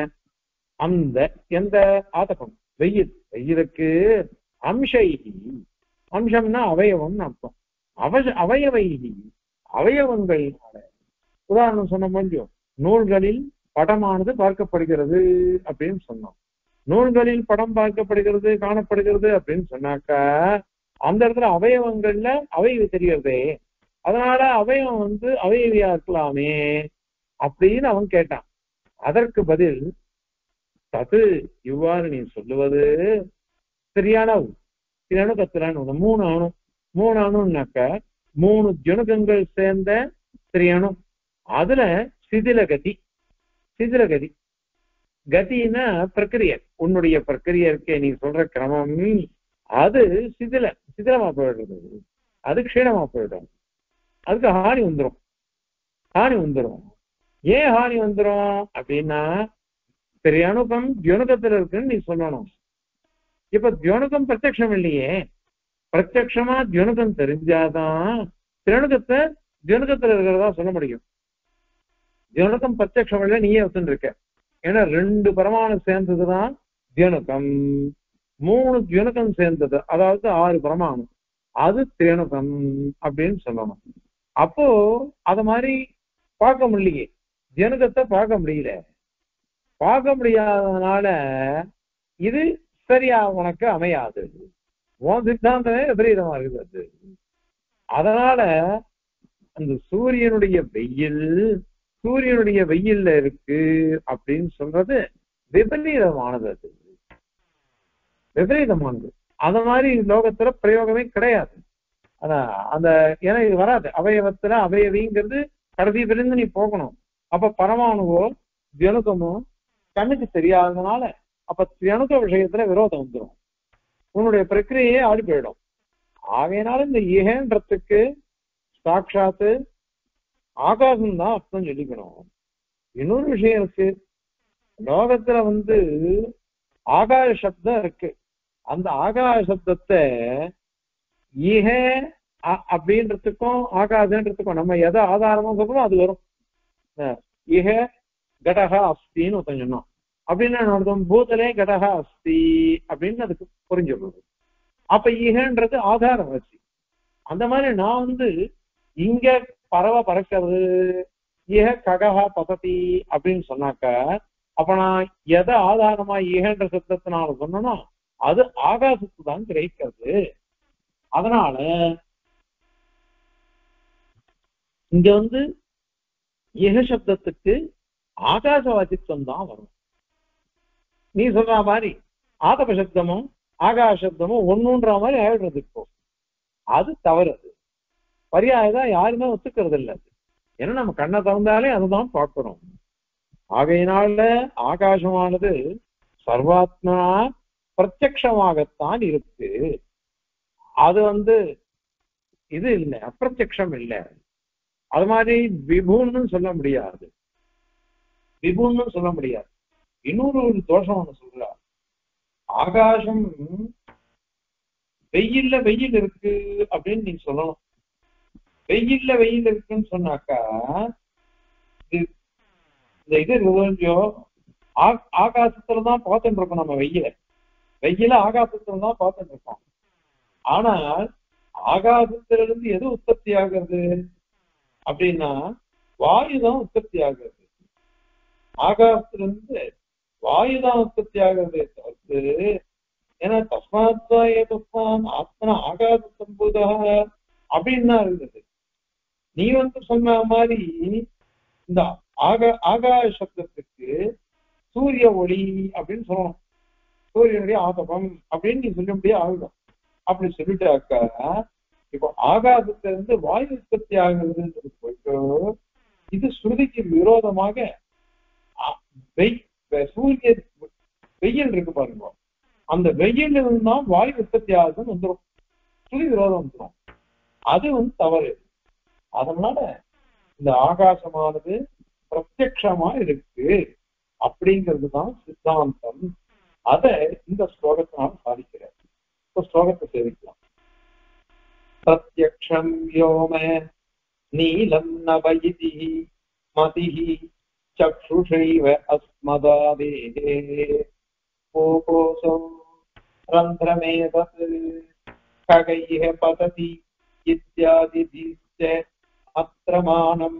அந்த எந்த ஆதகம் வெயில், வெயிலுக்கு அம்சைகி, அம்சம்னா அவயவம் அர்த்தம், அவ அவயவைகி அவயவங்கள். உதாரணம் சொன்ன முடியும், நூல்களில் படமானது பார்க்கப்படுகிறது அப்படின்னு சொன்னோம். நூல்களில் படம் பார்க்கப்படுகிறது காணப்படுகிறது அப்படின்னு சொன்னாக்கா அந்த இடத்துல அவயவங்கள்ல அவயவி தெரிகிறதே, அதனால அவயவம் வந்து அவயவியா இருக்கலாமே அப்படின்னு அவன் கேட்டான். அதற்கு பதில் தது இவ்வாறு நீ சொல்லுவது சரியான அணு கத்திரான்னு மூணு அணு மூணு அணுன்னாக்க மூணு ஜனுகங்கள் சேர்ந்த திரியணு, அதுல சிதிலகதி, சிதிலகதி கதினா பிரக்கிரிய, உன்னுடைய பிரக்கிரிய இருக்கே நீ சொல்ற கிரமம் அது சிதில சிதிலமா போயிடுறது, அது க்ஷீணமா போயிடும், அதுக்கு ஹானி வந்துடும். ஹானி வந்துடும் ஏன் ஹானி வந்துடும் அப்படின்னா திரியணுகம் தியோனுகத்துல இருக்குன்னு நீ சொல்லணும். இப்ப தியோனுகம் பிரத்யக்ஷம் இல்லையே, பிரத்யக்ஷமா தியோனுகம் தெரிஞ்சாதான் திரணுகத்தை தியோனுகத்துல இருக்கிறதா சொல்ல முடியும். தியோனுகம் பிரத்யக்ஷம் இல்லை, நீயே வச்சுட்டு இருக்க. ஏன்னா ரெண்டு பிரமாணம் சேர்ந்ததுதான் தியோனுகம், மூணு தியோனுகம் சேர்ந்தது அதாவது ஆறு பிரமாணம், அது தியோனுகம் அப்படின்னு சொல்லணும். அப்போ அத மாதிரி பார்க்க முடியலையே, தியோனுகத்தை பார்க்க முடியல. பார்க்க முடியாததுனால இது சரியா உனக்கு அமையாது, உன் சித்தாந்தமே விபரீதமா இருக்குது. அதனால அந்த சூரியனுடைய வெயில் சூரியனுடைய வெயில்ல இருக்கு அப்படின்னு சொல்றது விபரீதமானது, அது விபரீதமானது. அந்த மாதிரி லோகத்துல பிரயோகமே கிடையாது. அதான் அந்த ஏன்னா இது வராது. அவயவத்துல அவயவிங்கிறது கடைசி பிரிந்து நீ போகணும். அப்ப பரமாணுவோ தியனுகமோ கண்ணுக்கு தெரியாததுனால அப்ப தியனுக விஷயத்துல விரோதம் வந்துடும், உன்னுடைய பிரக்கிரியே ஆடி போயிடும். ஆகையினால இந்த ஏகன்றதுக்கு சாட்சாத்து ஆகாசம் தான் அர்த்தம் சொல்லிக்கணும். இன்னொரு விஷயம் இருக்கு, லோகத்துல வந்து ஆகாய சப்தம் இருக்கு. அந்த ஆகாய சப்தத்தை ஈக அப்படின்றதுக்கும் ஆகாதுன்றதுக்கும் நம்ம எதை ஆதாரமா சொல்றோம் அது வரும். ஈக கடகா அஸ்தின்னு ஒருத்தன் சொன்னோம் அப்படின்னா அர்த்தம் பூதலே கடகா அஸ்தி அப்படின்னு அதுக்கு புரிஞ்சுக்கணும். அப்ப ஈகன்றது ஆதாரம் வச்சு அந்த மாதிரி நான் வந்து இங்க பறவை பறக்கிறது ஈக ககா பததி அப்படின்னு சொன்னாக்க அப்ப நான் எதை ஆதாரமா ஈகன்ற சப்தத்தினால சொன்னோம்னா அது ஆகாசத்து தான் கிரகிக்கிறது. அதனால இங்க வந்து ஈக சப்தத்துக்கு ஆகாச வாச்சித்வம் தான் வரும். நீ சொல்ற மாதிரி ஆதப சப்தமும் ஆகாச சப்தமும் ஒண்ணுன்ற மாதிரி ஆயிடுறது. இப்போ அது தவறு. அது பரியாயதான் யாருமே ஒத்துக்கிறது இல்லை. ஏன்னா நம்ம கண்ணை திறந்தாலே அதுதான் பார்க்கிறோம். ஆகையினால ஆகாசமானது சர்வாத்மா பிரத்யக்ஷமாகத்தான் இருக்கு. அது வந்து இது இல்லை, அப்பிரத்யக்ஷம் இல்லை. அது மாதிரி விபுன்னு சொல்ல முடியாது, விபுன்னு சொல்ல முடியாது. இன்னொரு ஒரு தோஷம் ஒண்ணு சொல்ற, ஆகாசம் வெயில்ல வெயில் இருக்கு அப்படின்னு நீங்க சொல்லணும். வெயில்ல வெயில் இருக்குன்னு சொன்னாக்கா இந்த இது கொஞ்சம் ஆகாசத்துலதான் பார்த்துட்டு இருக்கோம். நம்ம வெயில வெயில ஆகாசத்துலதான் பார்த்துட்டு இருக்கோம். ஆனால் ஆகாசத்திலிருந்து எது உற்பத்தி ஆகிறது அப்படின்னா வாயுதான் உற்பத்தி ஆகிறது. ஆகாசத்திலிருந்து வாயுதான் உற்பத்தி ஆகிறது தவிர்த்து ஏன்னா தஸ்மாத்வா ஏதஸ்மான் ஆத்மனா ஆகாச சம்பூதா அப்படின்னு தான் இருந்தது. நீ வந்து சொன்ன மாதிரி இந்த ஆகா ஆகாய சப்தத்துக்கு சூரிய ஒளி அப்படின்னு சொல்லணும். சூரியனுடைய ஆதபம் அப்படின்னு நீ சொல்ல முடியாது ஆகுதம். அப்படி சொல்லிட்டாக்கா இப்போ ஆகாசத்துல இருந்து வாயு உற்பத்தி ஆகுதுன்றது போயிட்டு இது ஸ்ருதிக்கு விரோதமாக சூரிய வெயில் இருக்கு பாருங்க, அந்த வெயில் தான் வாயு உற்பத்தி ஆகுதுன்னு வந்துடும், ஸ்ருதி விரோதம் வந்துடும். அது வந்து தவறு. அதனால இந்த ஆகாசமானது பிரத்யக்ஷமா இருக்கு அப்படிங்கிறது தான் சித்தாந்தம். அதை இந்த ஸ்லோகத்தினால சாதிக்கிறார். இப்ப ஸ்லோகத்தை சேவிக்கலாம். பிரத்யக்ஷம் யோம நீலம் நவயிதி மதிஹி சக்ஷுஷைவ அஸ்மதாதேஹே கோகோசோ ரந்திரமேதத் ககைஹ பததி இத்யாதி தீஸ்ய அத்ரமானம்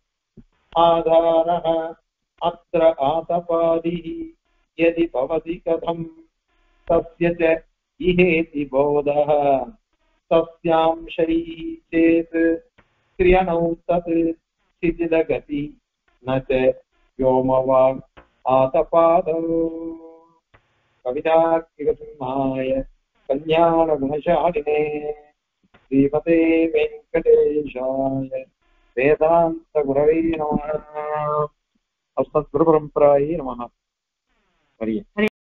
ஆதாரஹ அத்ர ஆதபாதிஹ யதி பவதி கதம் தஸ்ய ச இஹேதி போதஹ தஸ்யாம் ஷரீ சேத் கிரியணௌ தத் சிதிலகதி ந ச வ்யோமவாக் ஆதபாதோ. கவிதார்க்கிகசிம்ஹாய கல்யாணகுணசாலினே ஸ்ரீமதே வெங்கடேஷாய வேதாந்த குரவே நமः. அஸ்மத்குருபரம்பராயே நமः.